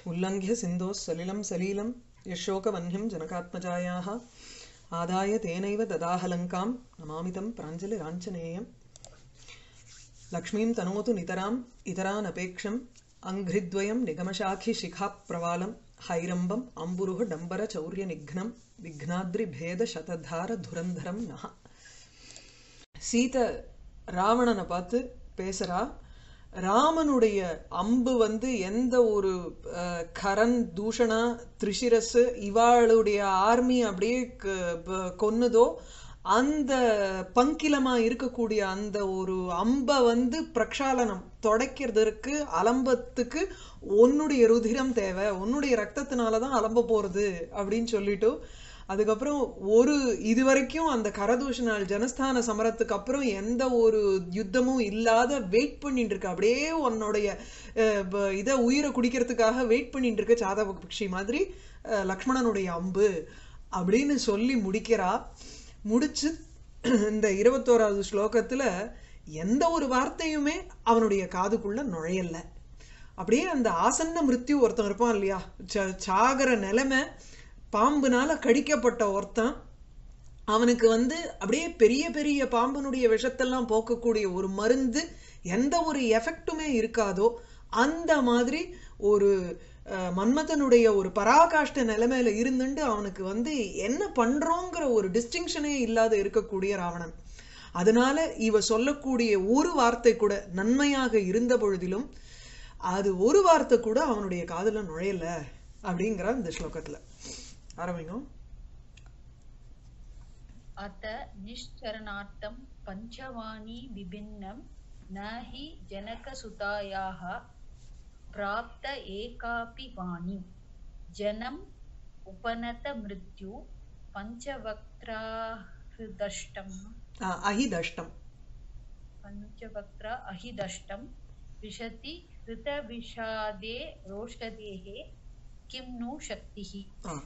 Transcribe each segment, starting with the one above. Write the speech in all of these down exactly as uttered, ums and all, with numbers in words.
उल्लङ्घ्य सिन्धोः सलिलं सलीलं यशोकवह्निं जनकात्मजायाः आदाय तेनैव ददाहलङ्कां नमामि तं प्राञ्जलिराञ्जनेयम् लक्ष्मीं तनोतु नितराम् इतरानपेक्षम् अङ्घ्रिद्वयं निगमशाखिशिखाप्रवालं हैरम्बम् अम्बुरुः डम्बरचौर्यनिघ्नं विघ्नाद्रिभेदशतधारधुरन्धरं नः சீதை ராவணனை பார்த்து பேசுறா. ராமனுடைய அம்பு வந்து எந்த ஒரு கரண் தூஷணா திரிசிரஸ் இவாளுடைய ஆர்மி அப்படியே கொன்னுதோ அந்த பங்கிலமா இருக்கக்கூடிய அந்த ஒரு அம்பை வந்து பிரக்ஷாலனம் தொடக்கிறதுக்கு அலம்பத்துக்கு உன்னுடைய ருதிரம் தேவை, உன்னுடைய ரத்தத்தினாலதான் அலம்ப போறது அப்படின்னு சொல்லிட்டு அதுக்கப்புறம் ஒரு இது வரைக்கும் அந்த கரதூஷணால் ஜனஸ்தான சமரத்துக்கு அப்புறம் எந்த ஒரு யுத்தமும் இல்லாத வெயிட் பண்ணிட்டு இருக்க, அப்படியே உன்னுடைய இதை உயிரை குடிக்கிறதுக்காக வெயிட் பண்ணிட்டு இருக்க சாதவ பக்ஷி மாதிரி லக்ஷ்மணனுடைய அம்பு அப்படின்னு சொல்லி முடிக்கிறா. முடிச்சு இந்த இருபத்தோராவது ஸ்லோகத்துல எந்த ஒரு வார்த்தையுமே அவனுடைய காதுக்குள்ள நுழையல. அப்படியே அந்த ஆசன்ன மிருத்யு ஒருத்தன் இருப்பான் இல்லையா, சாகர நிலைமை, பாம்புனால கடிக்கப்பட்ட ஒருத்தன், அவனுக்கு வந்து அப்படியே பெரிய பெரிய பாம்பனுடைய விஷத்தெல்லாம் போக்கக்கூடிய ஒரு மருந்து எந்த ஒரு எஃபெக்டுமே இருக்காதோ அந்த மாதிரி ஒரு மன்மதனுடைய ஒரு பராகாஷ்ட நிலைமையில இருந்துட்டு அவனுக்கு வந்து என்ன பண்றோங்கிற ஒரு டிஸ்டிங்ஷனே இல்லாத இருக்கக்கூடிய ராவணன். அதனால இவ சொல்லக்கூடிய ஒரு வார்த்தை கூட நன்மையாக இருந்த பொழுதிலும் அது ஒரு வார்த்தை கூட அவனுடைய காதுல நுழையல அப்படிங்கிற இந்த ஸ்லோகத்துல ஆரம்பிங்க. அத நிஷ்சரணார்த்தம் பஞ்சவாணி விபின்னம் நஹி ஜனகசுதாயாஹ பிராப்த ஏகாபி வாணி ஜனம் உபநத மிருத்யு பஞ்சவக்த்ராஹிதஷ்டம் அஹிதஷ்டம் பஞ்சவக்த்ரா அஹிதஷ்டம் விஷதி ஹிருத விஷாதே ரோஷதேஹே கிம் நு சக்திஹி.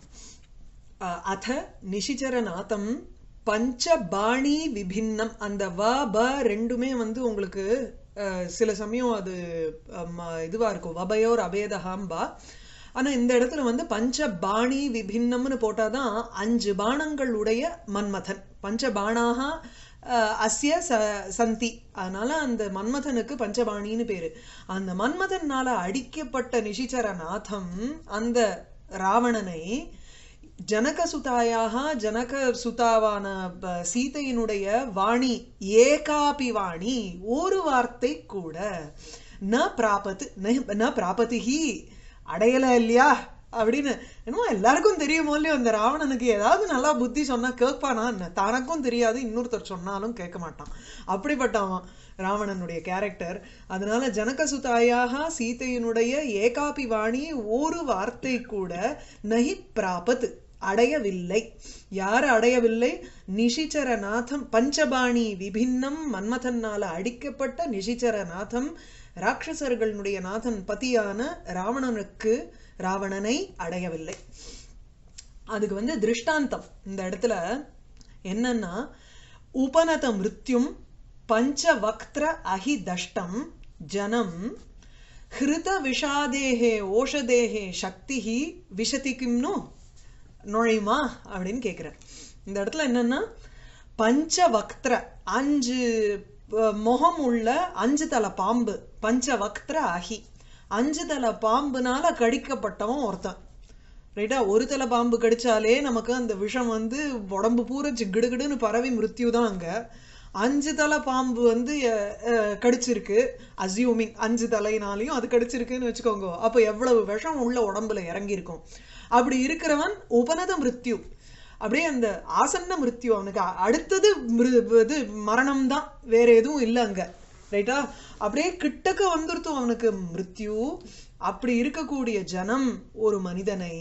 அத நிஷிச்சரநாதம் பஞ்சபாணி விபின்னம். அந்த வ ப ரெண்டுமே வந்து உங்களுக்கு சில சமயம் அது இதுவா இருக்கும், வபயோர் அபேதஹாம்பா. ஆனா இந்த இடத்துல வந்து பஞ்சபாணி விபின்னம்னு போட்டாதான் அஞ்சு பாணங்கள் உடைய மன்மதன். பஞ்சபாணாக அஸ்ய சந்தி, அதனால அந்த மன்மதனுக்கு பஞ்சபாணின்னு பேரு. அந்த மன்மதனால அடிக்கப்பட்ட நிஷிச்சரநாதம் அந்த ராவணனை ஜனகசுதாயாக ஜனக சுதாவான சீதையினுடைய வாணி ஏகாபி வாணி ஒரு வார்த்தை கூட ந பிராபத்து ந பிராபதிஹி அடையல இல்லையா அப்படின்னு. என்னமோ எல்லாருக்கும் தெரியுமோ இல்லையோ, அந்த ராவணனுக்கு ஏதாவது நல்லா புத்தி சொன்னா கேட்பானா, தனக்கும் தெரியாது, இன்னொருத்தர் சொன்னாலும் கேட்க மாட்டான். அப்படிப்பட்டவன் ராவணனுடைய கேரக்டர். அதனால ஜனகசுதாயாக சீதையினுடைய ஏகாபி வாணி ஒரு வார்த்தை கூட நஹி பிராபத் அடையவில்லை. யார் அடையவில்லை? நிஷிச்சரநாதம் பஞ்சபாணி விபின்னம் மன்மதனால அடிக்கப்பட்ட நிஷிச்சரநாதம் ராட்சசர்களுடைய நாதன் பதியான ராவணனுக்கு ராவணனை அடையவில்லை. அதுக்கு வந்து திருஷ்டாந்தம் இந்த இடத்துல என்னன்னா, உபநத மிருத்யும் பஞ்சவக்த்ர அஹிதஷ்டம் ஜனம் ஹிருத விஷாதேஹே ஓஷதேஹே சக்திஹி விஷதி கிம்னு நுழையுமா அப்படின்னு கேட்கிறார். இந்த இடத்துல என்னன்னா, பஞ்சவக்த்ர அஞ்சு முகம் உள்ள அஞ்சு தலை பாம்பு, பஞ்சவக்த்ர அஹி அஞ்சு தலை பாம்புனால கடிக்கப்பட்டவன் ஒருத்தன். ரைட்டா, ஒரு தலை பாம்பு கடிச்சாலே நமக்கு அந்த விஷம் வந்து உடம்பு பூரா கிடுகிடுன்னு பரவி மிருத்யு தான். அங்க அஞ்சு தலை பாம்பு வந்து கடிச்சிருக்கு, அசியூமிங் அஞ்சு தலைனாலையும் அது கடிச்சிருக்குன்னு வச்சுக்கோங்க. அப்போ எவ்வளவு விஷம் உள்ள உடம்புல இறங்கியிருக்கும். அப்படி இருக்கிறவன் உபநத மிருத்யு, அப்படியே அந்த ஆசன்ன மிருத்யு, அவனுக்கு அடுத்தது இது மரணம் தான், வேற எதுவும் இல்லை அங்க. ரைட்டா, அப்படியே கிட்டக்க வந்துருத்தும் அவனுக்கு மிருத்யு. அப்படி இருக்கக்கூடிய ஜனம் ஒரு மனிதனை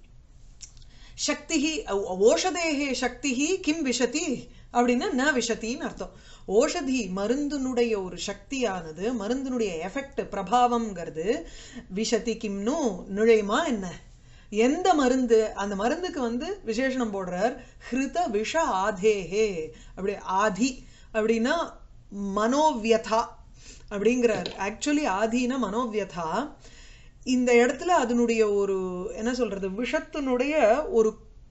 சக்திஹி ஓஷதேஹே சக்திஹி கிம் விஷதி அப்படின்னா ந விஷத்தின்னு அர்த்தம். ஓஷதி மருந்தினுடைய ஒரு சக்தியானது, மருந்தினுடைய எஃபெக்ட் பிரபாவம்ங்கிறது விஷதி கிம்னு நுழையுமா என்ன? எந்த மருந்து? அந்த மருந்துக்கு வந்து விசேஷனம் போடுறார், ஹிருத விஷ ஆதேஹே. அப்படி ஆதி அப்படின்னா மனோவியதா அப்படிங்கிறார். ஆக்சுவலி ஆதினா மனோவியதா. இந்த இடத்துல அதனுடைய ஒரு என்ன சொல்றது விஷத்தினுடைய ஒரு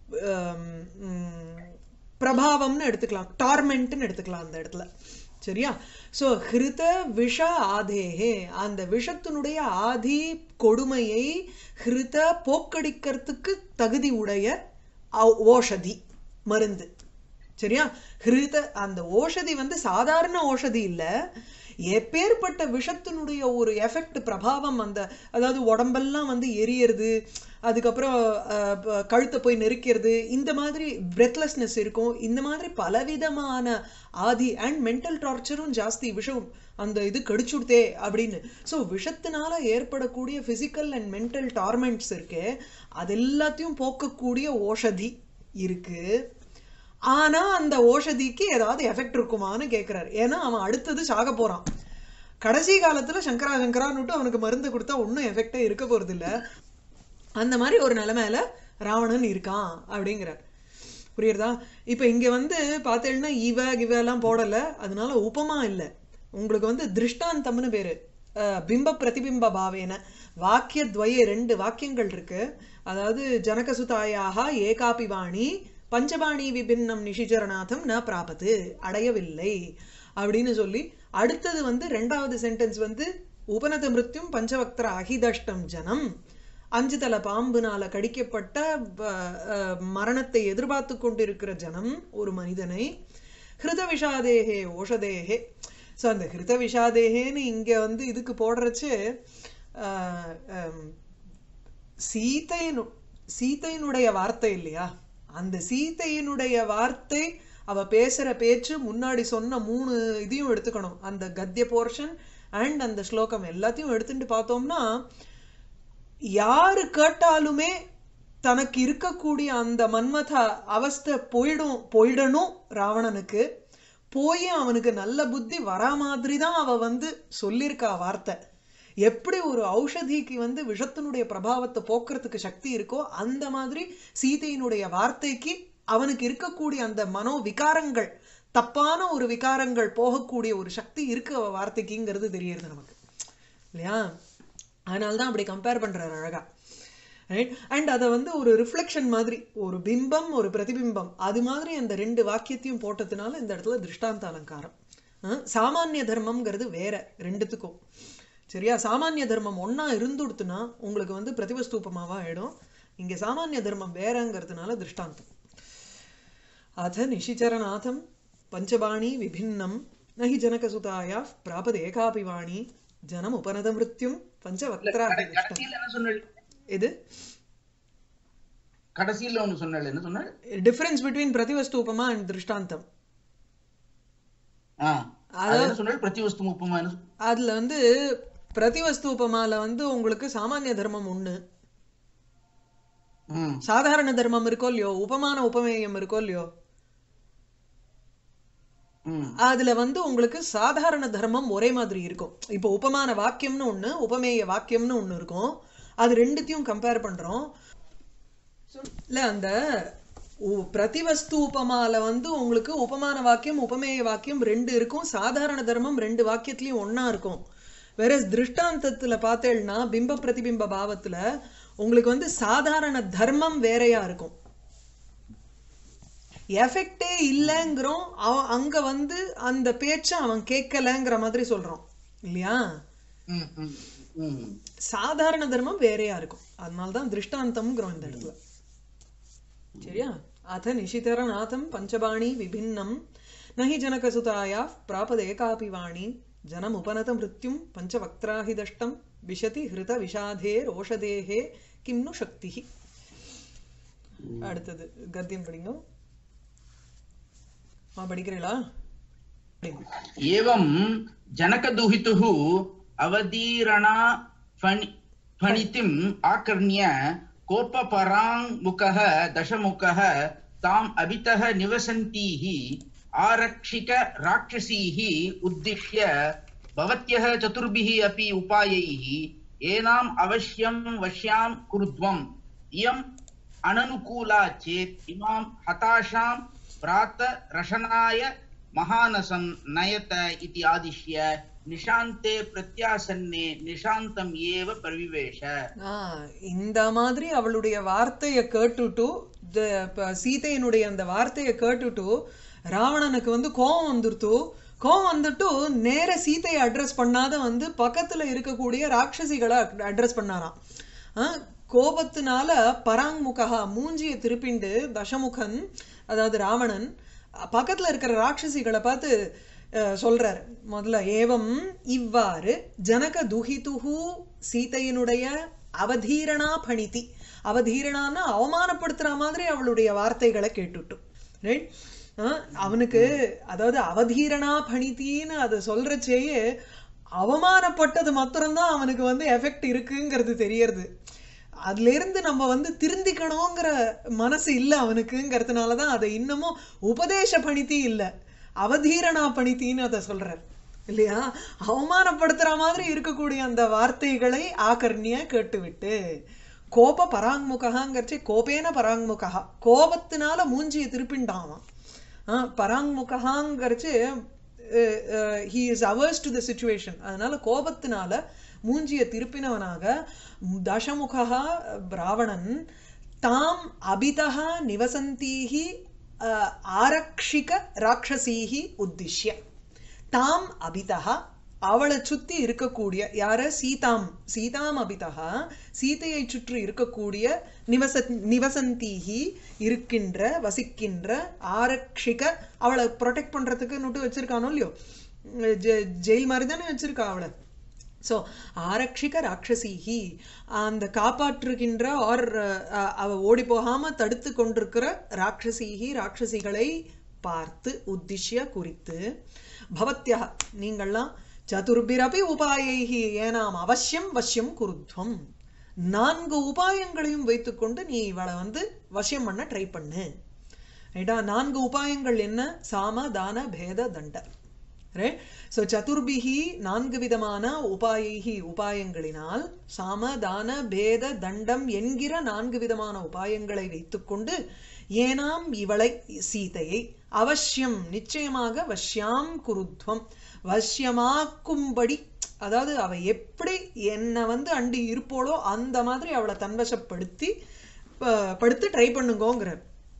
பிரபாவம்னு எடுத்துக்கலாம், டார்மெண்ட்னு எடுத்துக்கலாம் அந்த இடத்துல. சரியா? சோ ஹிருத விஷ ஆதேஹே, அந்த விஷத்தினுடைய ஆதி கொடுமையை ஹிருத போக்கடிக்கிறதுக்கு தகுதி உடைய ஓஷதி மருந்து. சரியா? ஹிருத அந்த ஓஷதி வந்து சாதாரண ஓஷதி இல்ல, எப்பேற்பட்ட விஷத்தினுடைய ஒரு எஃபெக்ட் பிரபாவம், அந்த அதாவது உடம்பெல்லாம் வந்து எரியறது, அதுக்கப்புறம் கழுத்தை போய் நெருக்கிறது, இந்த மாதிரி பிரெத்லெஸ்னஸ் இருக்கும், இந்த மாதிரி பலவிதமான ஆதி அண்ட் மென்டல் டார்ச்சரும் ஜாஸ்தி விஷம் அந்த இது கடிச்சுடுதே அப்படின்னு. ஸோ விஷத்தினால ஏற்படக்கூடிய பிசிக்கல் அண்ட் மென்டல் டார்மெண்ட்ஸ் இருக்கு, அது எல்லாத்தையும் போக்கக்கூடிய ஓஷதி இருக்கு. ஆனா அந்த ஓஷதிக்கு ஏதாவது எஃபெக்ட் இருக்குமான்னு கேட்கிறாரு. ஏன்னா அவன் அடுத்தது சாக போறான். கடைசி காலத்துல சங்கரா சங்கரான்னுட்டு அவனுக்கு மருந்து கொடுத்தா ஒன்னும் எஃபெக்டே இருக்க போறது இல்ல. அந்த மாதிரி ஒரு நிலைமையில ராவணன் இருக்கான் அப்படிங்கிறார். புரியுறதா? இப்ப இங்க வந்து பார்த்தேன்னா இவ இவ எல்லாம் போடல, அதனால உபமா இல்லை, உங்களுக்கு வந்து திருஷ்டாந்தம்னு பேரு. பிம்ப பிரதிபிம்ப பாவேன வாக்கியத்வயே ரெண்டு வாக்கியங்கள் இருக்கு. அதாவது ஜனகசுதாயாக ஏகாபி வாணி பஞ்சபாணி விபின்னம் நிஷிச்சரநாதம் ந பிராபத்து, அடையவில்லை அப்படின்னு சொல்லி, அடுத்தது வந்து ரெண்டாவது சென்டென்ஸ் வந்து உபநத மிருத்யும் பஞ்சவக்திர அகிதஷ்டம் ஜனம், அஞ்சு தலை பாம்புனால கடிக்கப்பட்ட மரணத்தை எதிர்பார்த்து கொண்டிருக்கிற ஜனம் ஒரு மனிதனை, ஹிருத விஷாதேகே ஓஷதேகே. ஸோ அந்த ஹிருத விஷாதேகேன்னு இங்க வந்து இதுக்கு போடுறச்சு சீதையினு சீதையினுடைய வார்த்தை இல்லையா, அந்த சீதையினுடைய வார்த்தை, அவ பேசுற பேச்சு, முன்னாடி சொன்ன மூணு இதையும் எடுத்துக்கணும், அந்த கத்திய போர்ஷன் அண்ட் அந்த ஸ்லோகம் எல்லாத்தையும் எடுத்துட்டு பார்த்தோம்னா, யாரு கேட்டாலுமே தனக்கு இருக்கக்கூடிய அந்த மன்மத அவஸ்தை போயிடும் போயிடணும் ராவணனுக்கு, போய் அவனுக்கு நல்ல புத்தி வரா மாதிரி தான் அவ வந்து சொல்லியிருக்கா வார்த்தை. எப்படி ஒரு ஔஷதிக்கு வந்து விஷத்தினுடைய பிரபாவத்தை போக்குறதுக்கு சக்தி இருக்கோ, அந்த மாதிரி சீதையினுடைய வார்த்தைக்கு அவனுக்கு இருக்கக்கூடிய அந்த மனோ விகாரங்கள், தப்பான ஒரு விகாரங்கள் போகக்கூடிய ஒரு சக்தி இருக்கு அவ வார்த்தைக்குங்கிறது தெரியுது நமக்கு இல்லையா? அதனால்தான் அப்படி கம்பேர் பண்றாரு அழகா. ரைட்? அண்ட் அதை வந்து ஒரு ரிஃப்ளெக்ஷன் மாதிரி, ஒரு பிம்பம் ஒரு பிரதிபிம்பம், அது மாதிரி அந்த ரெண்டு வாக்கியத்தையும் போட்டதுனால இந்த இடத்துல திருஷ்டாந்த அலங்காரம். சாமானிய தர்மம்ங்கிறது வேற ரெண்டுத்துக்கும். சரியா? சாமானிய தர்மம் ஒன்னா இருந்துடுத்துனா உங்களுக்கு வந்து பிரதிவஸ்தூபமாவா ஆயிடும். இங்க சாமானிய தர்மம் வேறங்கிறதுனால திருஷ்டாந்தம். அத நிஷிச்சரநாதம் பஞ்சபாணி விபின்னம் நஹி ஜனகசுதாயா பிராபத் ஏகாபி வாணி ஜனம் உபநத மிருத்யும் பஞ்சவக்திராஹி துஷ்டம். இது கடைசியில ஒன்னு சொன்னல, என்ன சொன்ன? டிஃபரன்ஸ் பிட்வீன் பிரதிவஸ்தூபமா அண்ட் திருஷ்டாந்தம். ஆ அத சொன்னல பிரதிவஸ்து உபமா. அதுல வந்து பிரதிவஸ்து உபமால வந்து உங்களுக்கு சாமானிய தர்மம் ஒண்ணு, சாதாரண தர்மம் இருக்கோ இல்லையோ, உபமான உபமேயம் இருக்கோ இல்லையோ, அதுல வந்து உங்களுக்கு சாதாரண தர்மம் ஒரே மாதிரி இருக்கும். இப்போ உபமான வாக்கியம்னு ஒண்ணு, உபமேய வாக்கியம்னு ஒண்ணு இருக்கும். அது ரெண்டுத்தையும் கம்பேர் பண்றோம் இல்ல. அந்த பிரதிவஸ்து உபமால வந்து உங்களுக்கு உபமான வாக்கியம் உபமேய வாக்கியம் ரெண்டு இருக்கும், சாதாரண தர்மம் ரெண்டு வாக்கியத்திலயும் ஒன்னா இருக்கும். வேற திருஷ்டாந்தத்துல பார்த்தேன்னா பிம்ப பிரதிபிம்ப பாவத்துல உங்களுக்கு வந்து சாதாரண தர்மம் வேறையா இருக்கும், எஃபெக்டே இல்லைங்கிறோம். அவன் அங்க வந்து அந்த பேச்ச அவன் கேட்கலங்கிற மாதிரி சொல்றோம் இல்லையா? சாதாரண தர்மம் வேறையா இருக்கும், அதனால்தான் திருஷ்டாந்தம்ங்கிறோம் இந்த இடத்துல. சரியா? அத நிஷிதரநாதம் பஞ்சபாணி விபின்னம் நஹி ஜனகசுதாயா பிராபத் ஏகாபி வாணி ஜனம் உபநத மிருத்யும் பஞ்சவக்திராஹி தஷ்டம் விஷதி ஹிருத விஷாதே ரோஷதேஹே கிம்னு சக்தி. அடுத்தது கத்தியம் படிங்க. படிக்கிறீங்களா? ஏவம் ஜனகதுஹிதுஹு அவதீரணா ஃபணிதிம் ஆகர்ண்ய கோபபராங்முகः தசமுகः தாம் அபிதः நிவசந்தீஹி ஆரக்ஷிக ராட்சசீஹ உத்திஷ்ய பவத்யः சதுர்பிः अपि உபாயைः ஏனாம் அவश्यं வஷ்யாம் குருத்வம் இயம் அனனுகூலா சேத் இமாம் ஹதாஷாம் பிராத்த ரஷனாய மகானசம் நயத இதி ஆதிஷ்ய நிஷாந்தே பிரத்யாசன்னே நிஷாந்தம் ஏவ பிரவிவேஷ. ஆஹ் இந்த மாதிரி அவளுடைய வார்த்தையை கேட்டுட்டு சீதையினுடைய அந்த வார்த்தையை கேட்டுட்டு ராவணனுக்கு வந்து கோபம் வந்துருத்து. கோபம் வந்துட்டு நேர சீதையை அட்ரஸ் பண்ணாத வந்து பக்கத்துல இருக்கக்கூடிய ராட்சசிகளை அட்ரஸ் பண்ணாராம். ஆஹ் கோபத்தினால பராங்முகா மூஞ்சியை திருப்பிண்டு தசமுகன் அதாவது ராவணன் பக்கத்துல இருக்கிற ராட்சசிகளை பார்த்து சொல்றார். முதல்ல ஏவம் இவ்வாறு ஜனக துஹிதுஹு சீதையினுடைய அவதீரணா பணிதி. அவதீரணான்னா அவமானப்படுத்துற மாதிரி அவளுடைய வார்த்தைகளை கேட்டுட்டு ரைட். அவனுக்கு அதாவது அவதீரணா பணித்தின்னு அதை சொல்றச்சேயே அவமானப்பட்டது மாத்திரம்தான் அவனுக்கு வந்து எஃபெக்ட் இருக்குங்கிறது தெரியறது. அதுல இருந்து நம்ம வந்து திருந்திக்கணுங்கிற மனசு இல்லை அவனுக்குங்கிறதுனாலதான் அதை இன்னமும் உபதேச பணித்தி இல்லை அவதீரணா பணித்தின்னு அதை சொல்றார் இல்லையா. அவமானப்படுத்துற மாதிரி இருக்கக்கூடிய அந்த வார்த்தைகளை ஆகர்ணிய கேட்டுவிட்டு கோப பராங்முகாங்கிறச்சு கோபேன பராங்முகா கோபத்தினால மூஞ்சியை திருப்பிண்டாவான். ஆஹ் பராங்முகாங்கிறச்சு he is averse to the situation. அதனால கோபத்தினால மூஞ்சியை திருப்பினவனாக தசமுகா ராவணன் தாம் அபிதா நிவசந்தீஹி ஆரக்ஷிக ராட்சசீஹி உத்திஷ்ய. தாம் அபிதா அவளை சுத்தி இருக்கக்கூடிய யார சீதாம் சீதாம் அபிதா சீதையை சுற்றி இருக்கக்கூடிய நிவச நிவசந்தீஹி இருக்கின்ற வசிக்கின்ற ஆரக்ஷிக அவளை ப்ரொடெக்ட் பண்றதுக்கு நுட்டு வச்சிருக்கானோ இல்லையோ ஜெயில் மாதிரி தானே வச்சிருக்கா அவளை. ஸோ ஆரக்ஷிக ராட்சசீஹி அந்த காப்பாற்றுகின்ற ஆர் அவ ஓடி போகாம தடுத்து கொண்டிருக்கிற ராட்சசீஹி ராட்சசிகளை பார்த்து உத்திஷ்ய குறித்து பவத்யா நீங்கள்லாம் சதுர்பிரபி உபாயைஹி ஏனாம் அவசியம் வசியம் குருத்வம் நான்கு உபாயங்களையும் வைத்துக்கொண்டு நீ இவளை வந்து வசியம் பண்ண ட்ரை பண்ணு ரைட்டா. நான்கு உபாயங்கள் என்ன? சாம தான பேத தண்ட ரைட். ஸோ சதுர்பிஹி நான்கு விதமான உபாயைஹி உபாயங்களினால் சாம தான பேத தண்டம் என்கிற நான்கு விதமான உபாயங்களை வைத்துக்கொண்டு ஏனாம் இவளை சீதையை அவசியம் நிச்சயமாக வஷ்யாம் குருத்வம் வஷ்யமாக்கும்படி அதாவது அவ எப்படி என்னை வந்து அண்டி இருப்போளோ அந்த மாதிரி அவளை தன்வசப்படுத்தி படுத்து ட்ரை பண்ணுங்கோங்கிறார்.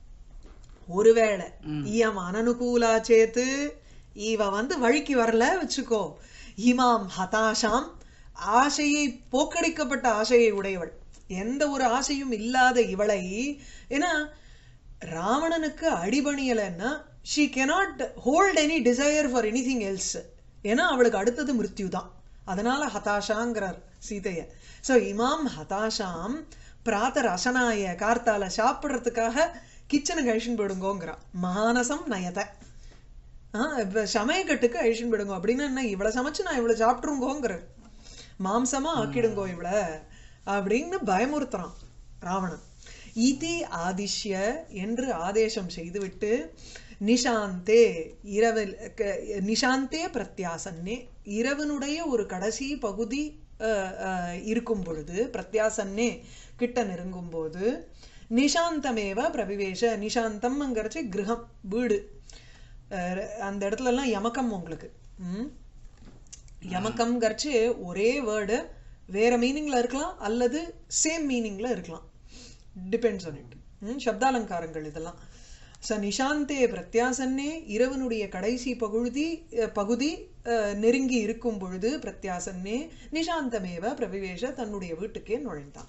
ஒருவேளை இயம் அனனுகூலா சேத்து இவ வந்து வழிக்கு வரல வச்சுக்கோ இமாம் ஹதாஷாம் ஆசையை போக்கடிக்கப்பட்ட ஆசையை உடையவள் எந்த ஒரு ஆசையும் இல்லாத இவளை ஏன்னா ராவணனுக்கு அடிபணியலைன்னா she cannot hold any desire for anything else. ஏன்னா அவளுக்கு அடுத்தது மிருத்யு தான். அதனால ஹதாஷாங்கிறார் சீதைய. ஸோ இமாம் ஹதாஷாம் பிராத்த ரசனாய கார்த்தால சாப்பிட்றதுக்காக கிச்சனுக்கு அழிச்சுன்னு போயிடுங்கோங்கிறா. மகானசம் நயத்தை ஆஹ் இப்ப சமயக்கட்டுக்கு அழிச்சுன்னு போயிடுங்க அப்படின்னு என்ன இவளை சமைச்சு நான் இவளை சாப்பிட்டுருங்கோங்கிற மாம்சமா ஆக்கிடுங்கோ இவளை அப்படின்னு பயமுறுத்துறான் ராவணன். ஈதி ஆதிஷ்ய என்று ஆதேசம் செய்துவிட்டு நிஷாந்தே இரவில் நிஷாந்தே பிரத்யாசன்னே இரவனுடைய ஒரு கடைசி பகுதி இருக்கும் பொழுது பிரத்யாசன்னே கிட்ட நெருங்கும் போது நிஷாந்தமேவ பிரவிவேஷ நிஷாந்தம்ங்கிறச்சு கிரகம் வீடு அந்த இடத்துல எல்லாம் யமகம் உங்களுக்கு உம் யமகம்ங்கிறச்சு ஒரே வேர்டு வேற மீனிங்ல இருக்கலாம் அல்லது சேம் மீனிங்ல இருக்கலாம் டிபெண்ட்ஸ் ஆன் இட். சப்தாலங்காரங்கள் இதெல்லாம். ச நிஷாந்தே பிரத்யாசன்னே இரவனுடைய கடைசி பகுதி பகுதி நெருங்கி இருக்கும் பொழுது பிரத்யாசன்னே நிஷாந்தமேவ பிரவிவேஷ தன்னுடைய வீட்டுக்கே நுழைந்தான்.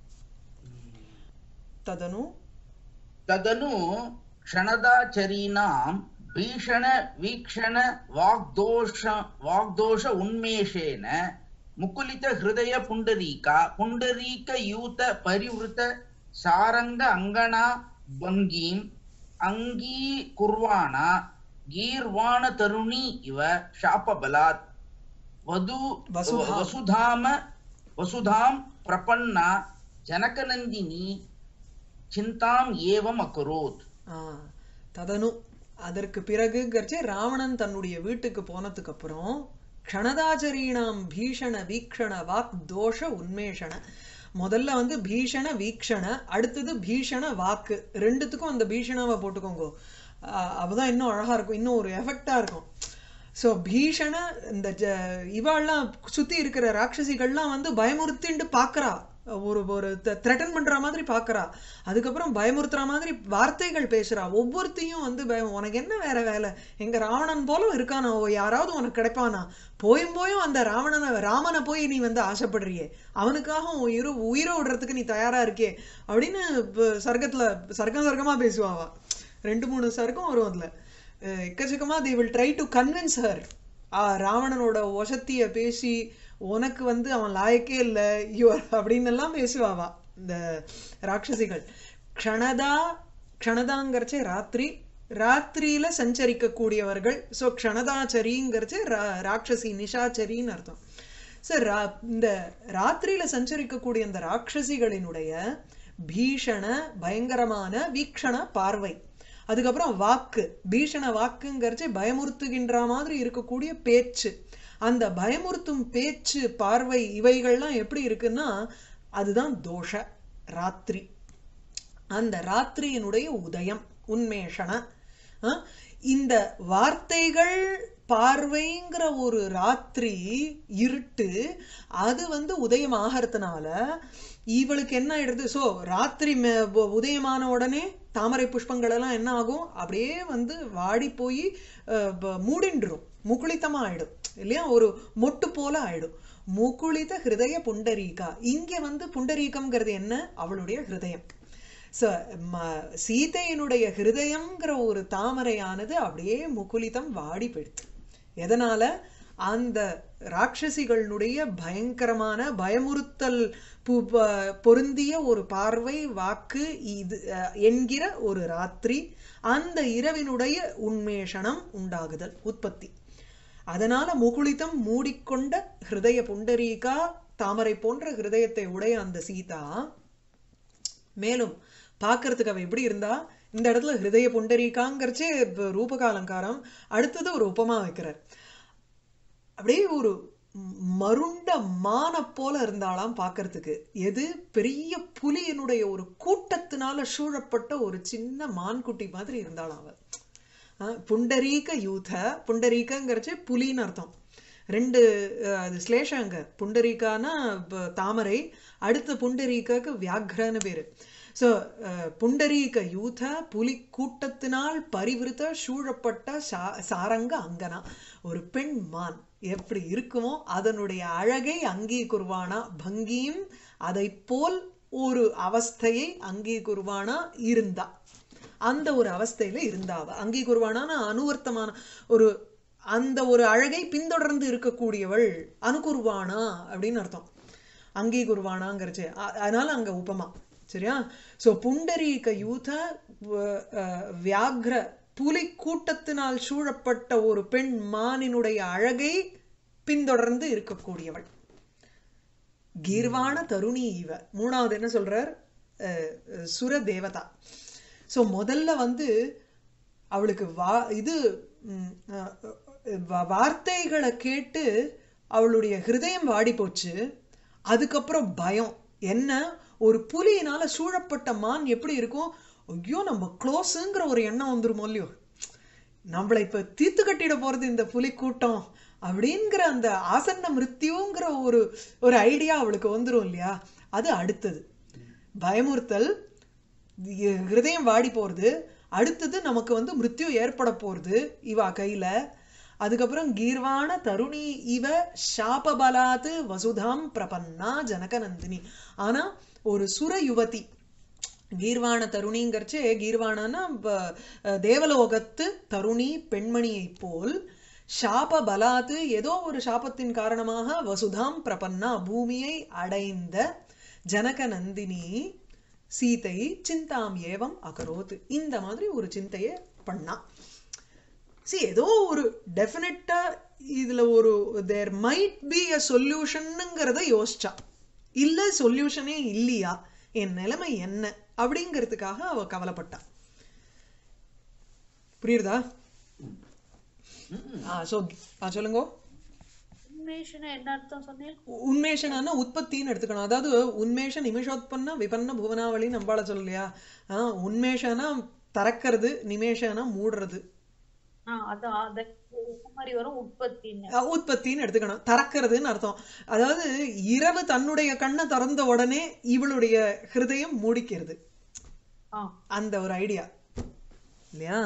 ததனு ததனு க்ஷணதாச்சரீனாம் பீஷண வீக்ஷண வாக்தோஷ வாக்தோஷ உன்மேஷேன முகுலித ஹிருதய புண்டரீகா புண்டரீக யூத பரிவிருத்த சாரங்க அங்கனா பங்கீம் அங்கீ குர்வாணா கீர்வாண தருணி இவ ஷாபபலாத் வது வசுதாம வசுதாம் பிரபன்னா ஜனகநந்தினி சிந்தாம் ஏவம் அகரோத். ததனு அதற்கு பிறகு கர்ச்சே ராவணன் தன்னுடைய வீட்டுக்கு போனதுக்கு அப்புறம் க்ஷணதாச்சரீணாம் பீஷண வீக்ஷண வாக் தோஷ உன்மேஷண முதல்ல வந்து பீஷண வீக்ஷண அடுத்தது பீஷண வாக்கு ரெண்டுத்துக்கும் அந்த பீஷணாவை போட்டுக்கோங்க. அப்பதான் இன்னும் அழகா இருக்கும், இன்னும் ஒரு எஃபெக்டா இருக்கும். ஸோ பீஷண இந்த இவாள்லாம் சுத்தி இருக்கிற ராட்சசிகள்லாம் வந்து பயமுறுத்திண்டு பார்க்கறா, ஒரு ஒரு த்ரெட்டன் பண்ற மாதிரி பார்க்கறா, அதுக்கப்புறம் பயமுறுத்துற மாதிரி வார்த்தைகள் பேசுறா. ஒவ்வொருத்தையும் வந்து பயம், உனக்கு என்ன வேற வேலை, எங்க ராவணன் போல இருக்கானா, யாராவது உனக்கு கிடைப்பானா, போயும் போயும் அந்த ராவணனை ராமனை போய் நீ வந்து ஆசைப்படுறியே, அவனுக்காக உயிர் உயிரை விடுறதுக்கு நீ தயாரா இருக்கே அப்படின்னு சர்க்கத்துல சர்க்கம் சர்க்கமா பேசுவாவா. ரெண்டு மூணு சர்க்கம் வரும் அதுல எக்கச்சக்கமா. they will try to convince her. ராவணனோட வசத்திய பேசி உனக்கு வந்து அவன் லாயக்கே இல்லை யுவர் அப்படின்னு எல்லாம் பேசுவாவா இந்த ராட்சசிகள். க்ஷணதா, க்ஷணதாங்கிறச்சே ராத்திரி, ராத்திரியில சஞ்சரிக்கக்கூடியவர்கள். ஸோ க்ஷணதாச்சரிங்கிறச்சு ராட்சசி நிஷாச்சரின்னு அர்த்தம். சார் இந்த ராத்திரியில சஞ்சரிக்கக்கூடிய இந்த ராட்சசிகளினுடைய பீஷண பயங்கரமான வீக்ஷண பார்வை, அதுக்கப்புறம் வாக்கு, பீஷண வாக்குங்கிறச்சு பயமுறுத்துகின்ற மாதிரி இருக்கக்கூடிய பேச்சு, அந்த பயமுறுத்தும் பேச்சு பார்வை இவைகள்லாம் எப்படி இருக்குன்னா அதுதான் தோஷ ராத்திரி. அந்த ராத்திரியினுடைய உதயம் உன்மேஷண. இந்த வார்த்தைகள் பார்வைங்கிற ஒரு ராத்திரி இருட்டு அது வந்து உதயம் ஆகிறதுனால இவளுக்கு என்ன ஆயிடுது. ஸோ ராத்திரி உதயமான உடனே தாமரை புஷ்பங்கள் எல்லாம் என்ன ஆகும், அப்படியே வந்து வாடி போய் மூடின்றும், முகுளித்தமா ஆயிடும் இல்லையா, ஒரு மொட்டு போல ஆயிடும். முகுளித ஹிருதய புண்டரீகா. இங்க வந்து புண்டரீகம்ங்கிறது என்ன, அவளுடைய ஹிருதயம். ச சீதையினுடைய ஹிருதயம்ங்கிற ஒரு தாமரையானது அப்படியே முகுளிதம் வாடி போயிடுது. எதனால, அந்த ராட்சசிகளுடைய பயங்கரமான பயமுறுத்தல் பொருந்திய ஒரு பார்வை வாக்கு இது என்கிற ஒரு ராத்திரி, அந்த இரவினுடைய உன்மேஷணம் உண்டாகுதல் உற்பத்தி. அதனால முகுளிதம் மூடிக்கொண்ட ஹிருதய புண்டரீகா, தாமரை போன்ற ஹிருதயத்தை உடைய அந்த சீதா. மேலும் பார்க்கறதுக்கு அவ எப்படி இருந்தா, இந்த இடத்துல ஹிருதய புண்டரீகாங்கிறச்சே ரூபகாலங்காரம், அடுத்தது ஒரு உபமா வைக்கிறார். அப்படியே ஒரு மருண்ட மான போல இருந்தாலாம் பார்க்கறதுக்கு. எது, பெரிய புலியினுடைய ஒரு கூட்டத்தினால சூழப்பட்ட ஒரு சின்ன மான்குட்டி மாதிரி இருந்தாலாம் அவ. புண்டரீக யூத, புண்டரீகங்கிறச்சு புலின்னு அர்த்தம். ரெண்டு ஸ்லேஷங்க, புண்டரீகானா தாமரை, அடுத்த புண்டரீகாக்கு வியாக்ரன்னு பேரு. ஸோ புண்டரீக யூத புலி கூட்டத்தினால் பரிவிருத்த சூழப்பட்ட சா சாரங்க அங்கனா, ஒரு பெண் மான் எப்படி இருக்குமோ அதனுடைய அழகை அங்கீகுர்வானா, பங்கியும் அதை போல் ஒரு அவஸ்தையை அங்கீகுர்வானா இருந்தா, அந்த ஒரு அவஸ்தையில இருந்தாவ. அங்கீகுர்வானா அனுவர்த்தமான ஒரு அந்த ஒரு அழகை பின்தொடர்ந்து இருக்கக்கூடியவள், அனுகுர்வானா அப்படின்னு அர்த்தம். அங்கீகுர்வானாங்கிறச்சு அதனால அங்க உபமா. சரியா? சோ புண்டரீக யூத வியாக்ர புலி கூட்டத்தினால் சூழப்பட்ட ஒரு பெண் மானினுடைய அழகை பின்தொடர்ந்து இருக்கக்கூடியவள். கீர்வாண தருணி இவ. மூணாவது என்ன சொல்றார், சுர தேவதா. சோ முதல்ல வந்து அவளுக்கு வா இது வார்த்தைகளை கேட்டு அவளுடைய ஹிருதயம் வாடி போச்சு. அதுக்கப்புறம் பயம் என்ன, ஒரு புலியினால சூழப்பட்ட மான் எப்படி இருக்கும், ஐயோ நம்ம க்ளோஸுங்கிற ஒரு எண்ணம் வந்துருமோ இல்லையோ, நம்மளை இப்ப தீத்து கட்டிட போறது இந்த புலி கூட்டம் அப்படிங்கிற அந்த ஆசன்ன மிருத்யுங்கிற ஒரு ஒரு ஐடியா அவளுக்கு வந்துரும் இல்லையா. அது அடுத்தது பயமுறுத்தல், ஹிருதயம் வாடி போறது. அடுத்தது நமக்கு வந்து மிருத்யு ஏற்பட போறது இவா கையில. அதுக்கப்புறம் கீர்வாண தருணி இவ சாபபலாத்து வசுதாம் பிரபன்னா ஜனகநந்தினி. ஆனா ஒரு சுர யுவதி, கீர்வாண தருணிங்கிறச்சு, கீர்வாணன்னா தேவலோகத்து தருணி பெண்மணியை போல், சாப பலாத்து ஏதோ ஒரு சாபத்தின் காரணமாக வசுதாம் பிரபன்னா பூமியை அடைந்த ஜனகநந்தினி சீதை சிந்தாம் ஏவம் அகரோத், இந்த மாதிரி ஒரு சிந்தையை பண்ணா. சி ஏதோ ஒரு டெஃபினட்டா இதுல ஒரு தேர் மைட் பி அ சொல்யூஷனுங்கிறத யோசிச்சா. இல்ல சொல்யூஷனே இல்லையா, என் நிலைமை என்ன அப்படிங்கிறதுக்காக அவ கவலைப்பட்டா. புரியுதா? சொல்லுங்க. உன்மேஷனா உற்பத்தின்னு எடுத்துக்கணும். அதாவது உன்மேஷ நிமிஷோத்பன்ன விபன்ன புவனாவளி நம்பால சொல்லலையா. ஆஹ் உன்மேஷனா திறக்கிறது, நிமேஷனா மூடுறது. ஆஹ் அதான் அது இந்த மாதிரி வரும் உற்பத்தின்னு. அஹ் உற்பத்தின்னு எடுத்துக்கணும். திறக்கிறதுன்னு அர்த்தம். அதாவது இரவு தன்னுடைய கண்ணை திறந்த உடனே இவளுடைய ஹிருதயம் மூடிக்கிறது. ஆஹ் அந்த ஒரு ஐடியா இல்லையா?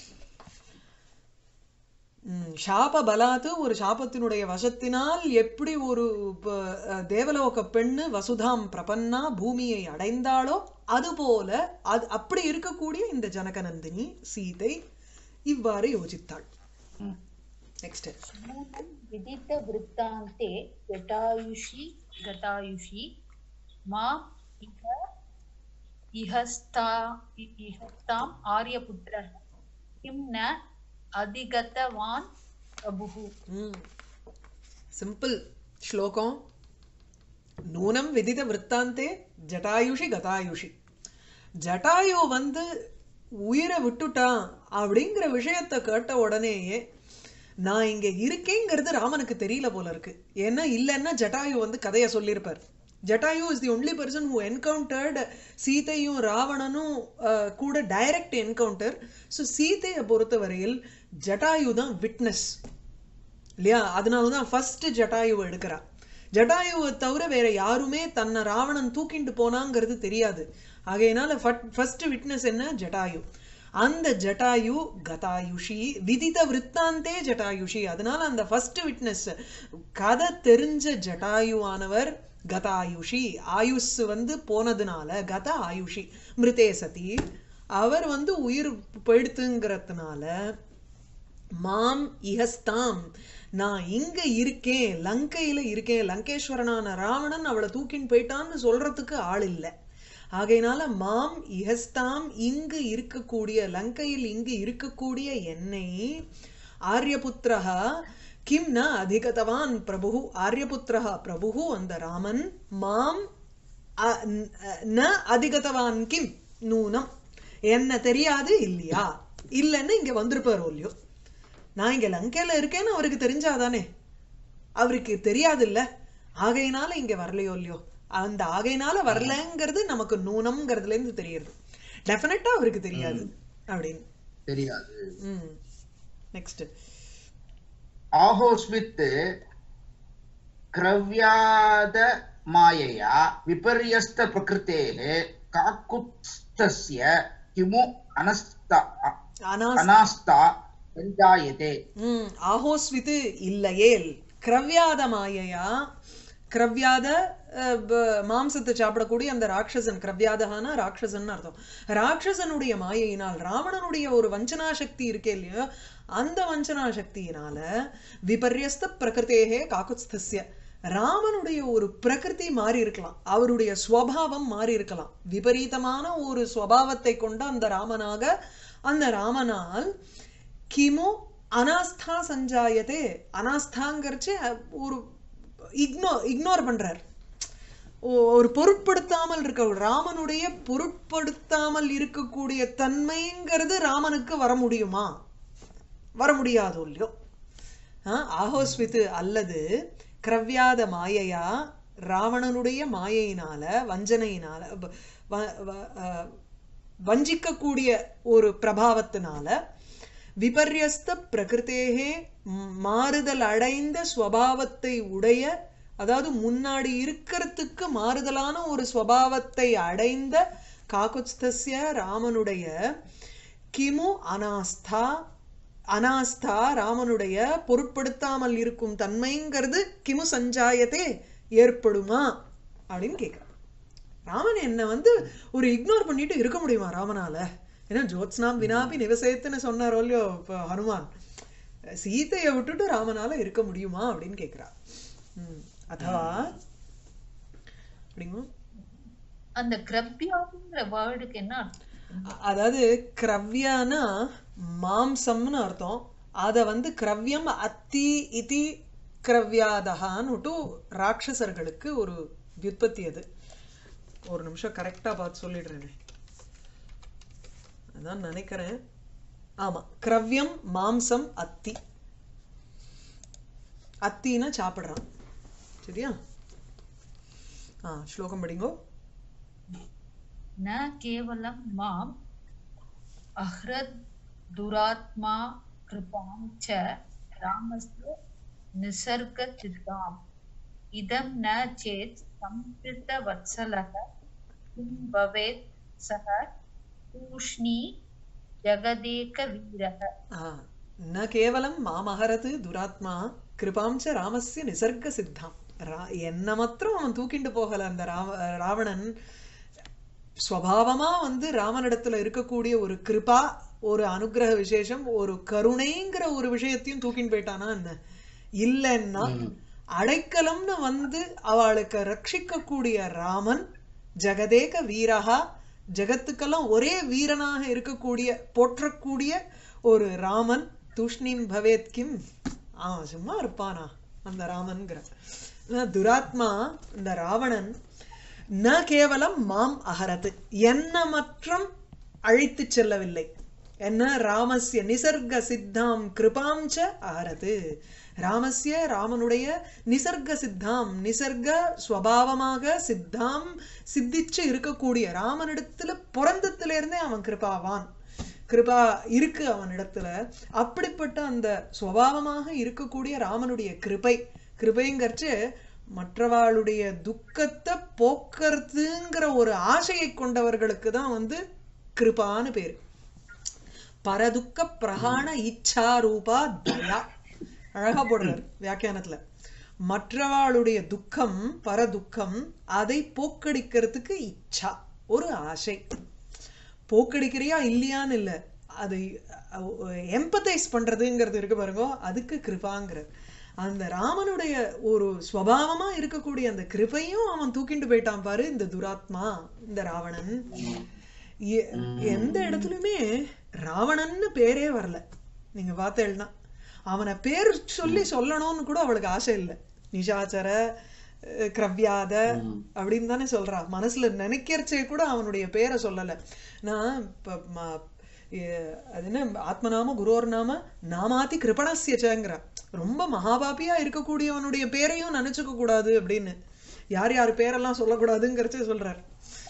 ம், சாப பலாத்து, ஒரு சாபத்தினுடைய வசத்தினால் எப்படி ஒரு ப- அஹ், தேவலோக பெண்ணு வசுதாம் பிரபன்னா பூமியை அடைந்தாளோ அதுபோல அது அப்படி இருக்கக்கூடிய இந்த ஜனகநந்தினி சீதை இவ்வாறு யோசித்தாள். நெக்ஸ்ட். நூனம் விதித்த விருத்தாந்தே ஜட்டாயுஷி ஜட்டாயுஷி மாம் இஹ இஹஸ்தா இ- இஹஸ்தாம் ஆரியபுத்திரः கிம் ந அதிகதவான் பிரபுः. சிம்பிள் ஸ்லோகம். நூனம் விதித விற்த்தாந்தே ஜட்டாயுஷி கதாயுஷி. ஜட்டாயு வந்து உயிரை விட்டுட்டான் அப்படிங்கிற விஷயத்தை கேட்ட உடனேயே நான் இங்க இருக்கேங்கிறது ராமனுக்கு தெரியல போல இருக்கு. ஏன்னா இல்லைன்னா ஜட்டாயு வந்து கதையை சொல்லியிருப்பார். Jatayu is the only person who encountered சீதையும் ராவணனும் அஹ், கூட டைரக்ட் என்கவுண்டர். ஸோ சீதையை பொறுத்தவரையில் ஜட்டாயு தான் விட்னஸ் இல்லையா? அதனால தான் ஃபர்ஸ்ட் ஜட்டாயுவை எடுக்கிறா. ஜட்டாயுவை தவிர வேற யாருமே தன்னை ராவணன் தூக்கிண்டு போனாங்கிறது தெரியாது. ஆகையினால ஃபர்ஸ்ட் விட்னஸ் என்ன? ஜட்டாயு. அந்த ஜட்டாயு கதாயுஷி விதித விற்த்தாந்தே ஜட்டாயுஷி. அதனால அந்த ஃபர்ஸ்ட் விட்னஸ் கதை தெரிஞ்ச ஜட்டாயுவானவர் கதாயுஷி. ஆயுஷ் வந்து போனதுனால கத ஆயுஷி மிருதே சதி அவர் வந்து உயிர் போயிடுத்துங்கிறதுனால மாம் இஹஸ்தாம் நான் இங்க இருக்கேன், லங்கையில இருக்கேன், லங்கேஸ்வரனான ராவணன் அவளை தூக்கின்னு போயிட்டான்னு சொல்றதுக்கு ஆள் இல்லை. ஆகையினால மாம் இஹஸ்தாம் இங்கு இருக்கக்கூடிய லங்கையில் இங்கு இருக்கக்கூடிய என்னை ஆரியபுத்திரஹா கிம் ந அதிகதவான் பிரபு. ஆரியபுத்திரஹா பிரபு அந்த ராமன் மாம் அ- ந அதிகதவான் கிம் நூனம் என்ன தெரியாது இல்லையா? இல்லைன்னு இங்க வந்திருப்பார் இல்லையோ? நான் இங்க லங்கையில இருக்கேன்னு அவருக்கு தெரிஞ்சாதானே? அவருக்கு தெரியாது இல்ல. ஆகையினால இங்க வரலையோ இல்லையோ? அந்த ஆகையினால வரலங்கிறது நமக்கு நூனம்ங்கிறதுல இருந்து தெரியுது. டெஃபினட்டா அவருக்கு தெரியாது அப்படின்னு. தெரியாது. ம். நெக்ஸ்ட். ஆஹோஸ்மித் கிரவ்யாத மாயையா விபர்யஸ்த பிரகிருத்தேः காக்குத்ஸ்தஸ்ய கிமு அனஸ்தா அனாஸ் அனாஸ்தா சஞ்சாயதே. ம் ஆஹோஸ்வித்து இல்லையேல் கிரவ்யாத மாயையா. கிரவ்யாத அஹ், ப- மாம்சத்தை சாப்பிடக்கூடிய அந்த ராட்சசன், கிரவ்யாதகான ராட்சசன் அர்த்தம். ராட்சசனுடைய மாயையினால் ராவணனுடைய ஒரு வஞ்சனா சக்தி இருக்கே இல்லையோ, அந்த வஞ்சனா சக்தியினால விபர்யஸ்த பிரகிருத்தேகே காக்குத்ஸ்தஸ்ய ராமனுடைய ஒரு பிரகிருதி மாறி இருக்கலாம், அவருடைய ஸ்வபாவம் மாறி இருக்கலாம். விபரீதமான ஒரு ஸ்வபாவத்தை கொண்ட அந்த ராமனாக அந்த ராமனால் கிமு அனாஸ்தா சஞ்சாயதே. அனாஸ்தாங்கிறச்சு ஒரு இக்னோ இக்னோர் பண்றார். ஒ- ஒரு பொருட்படுத்தாமல் இருக்க ராமனுடைய பொருட்படுத்தாமல் இருக்கக்கூடிய தன்மைங்கிறது ராமனுக்கு வர முடியுமா? வர முடியாதோ இல்லையோ? ஆஹ், ஆஹோஸ்வித்து அல்லது கிரவ்யாத மாயையா ராவணனுடைய மாயையினால வஞ்சனையினால வ- வ- வ- அஹ், வஞ்சிக்கக்கூடிய ஒரு பிரபாவத்தினால விபர்யஸ்த பிரகிருத்தேகே ம், மாறுதல் அடைந்த ஸ்வபாவத்தை உடைய, அதாவது முன்னாடி இருக்கிறதுக்கு மாறுதலான ஒரு ஸ்வபாவத்தை அடைந்த காகுத்ஸ்தஸ்ய ராமனுடைய கிமு அனாஸ்தா அனாஸ்தா ராமனுடைய பொருட்படுத்தாமல் இருக்கும் தன்மைங்கிறது கிமு சஞ்சாயத்தே ஏற்படுமா அப்படின்னு கேட்குறான். ராமன் என்ன வந்து ஒரு இக்னோர் பண்ணிட்டு இருக்க முடியுமா ராமனால? ஏன்னா ஜோத்ஸ்னாம் வினாபி நிவசேத்துன்னு சொன்னாரோ இல்லையோ இப்போ ஹனுமான். சீதையை விட்டுட்டு ராமனால இருக்க முடியுமா அப்படின்னு கேட்கிறா. ம் அதவா அப்படிங்க. அந்த கிரப்யாங்கிற வேர்டுக்கு என்ன அர்த்தம்? அ- அதாவது கிரவ்யானா மாம்சம்னு அர்த்தம். அத வந்து கிரவ்யம் அத்தி இதி கிரவ்யாதகான்னு ராட்சசர்களுக்கு ஒரு வியுற்பத்தி. அது ஒரு நிமிஷம் கரெக்டா பார்த்து சொல்லிடுறேன். அதான் நினைக்கிறேன். ஆமா, கிரவ்யம் மாம்சம் அத்தி. அத்தின்னா சாப்பிடுறான். சரியா? ஆ ஸ்லோகம் படிங்கோ. न केवलं माम् अह्रद् दुरात्मा कृपां च रामस्य निसर्गसिद्धाम् इदं न चेत् संस्कृतवत्सलः किं भवेत् सः तूष्णी जगदेकवीरः न केवलं मामहरत् दुरात्मा கிருபாம் ச ராமஸ்ய நிசர்க சித்தாம். என்ன மாத்திரம் அவன் தூக்கிண்டு போகல. அந்த ராவ ராவணன் ஸ்வபாவமா வந்து ராமனிடத்துல இருக்கக்கூடிய ஒரு கிருபா, ஒரு அனுகிரக விசேஷம், ஒரு கருணைங்கிற ஒரு விஷயத்தையும் தூக்கின்னு போயிட்டானா என்ன? இல்லைன்னா அடைக்கலம்னு வந்து அவளுக்கு ரட்சிக்க கூடிய ராமன் ஜெகதேக வீரஹா, ஜெகத்துக்கெல்லாம் ஒரே வீரனாக இருக்கக்கூடிய போற்றக்கூடிய ஒரு ராமன் தூஷ்ணீம் பவேத் கிம், அவன் சும்மா இருப்பானா அந்த ராமன்கிற துராத்மா. இந்த ராவணன் ந கேவலம் மாம் அஹரத், என்ன மற்றும் அழைத்து செல்லவில்லை. என்ன? ராமஸ்ய நிசர்க சித்தாம் கிருபாம் ச அஹரத், ராமஸ்ய ராமனுடைய நிசர்க சித்தாம், நிசர்க ஸ்வபாவமாக சித்தாம் சித்திச்சு இருக்கக்கூடிய ராமனிடத்துல பிறந்தத்திலிருந்தே அவன் கிருபாவான், கிருபா இருக்கு அவனிடத்துல. அப்படிப்பட்ட அந்த சுவாவமாக இருக்கக்கூடிய ராமனுடைய கிருபை, கிருபைங்கிறச்சு மற்றவாளுடைய துக்கத்தை போக்குறதுங்கிற ஒரு ஆசையை கொண்டவர்களுக்கு தான் வந்து கிருபான்னு பேரு. பரதுக்க பிரகாண இச்சா ரூபா தயா, அழகா போடுறார் வியாக்கியானத்துல. மற்றவாளுடைய துக்கம், பரதுக்கம், அதை போக்கடிக்கிறதுக்கு இச்சா, ஒரு ஆசை. போக்கடிக்கிறியா இல்லையான்னு இல்லை, அது எம்பத்தைஸ் பண்றதுங்கிறது இருக்கு பாருங்க, அதுக்கு கிருபாங்கிற. அந்த ராமனுடைய ஒரு ஸ்வபாவமா இருக்கக்கூடிய அந்த கிருபையும் அவன் தூக்கிட்டு போயிட்டான் பாரு இந்த துராத்மா, இந்த ராவணன். எந்த இடத்துலயுமே ராவணன்னு பேரே வரல. நீங்க பார்த்தேன்னா அவனை பேர் சொல்லி சொல்லணும்னு கூட அவளுக்கு ஆசை இல்லை. நிஷாச்சர கிரவ்யாத அப்படின்னு தானே சொல்றா. மனசுல நினைக்கிறச்சே கூட அவனுடைய பேரை சொல்லல. நான் அது என்ன ஆத்மநாம குரோர் நாம நாமாத்தி கிருபணஸ்யச்சங்கிற, ரொம்ப மகாபாபியா இருக்கக்கூடியவனுடைய பேரையும் நினைச்சுக்க கூடாது அப்படின்னு, யார் யார் பேரெல்லாம் சொல்லக்கூடாதுங்கிறச்சே சொல்றார்.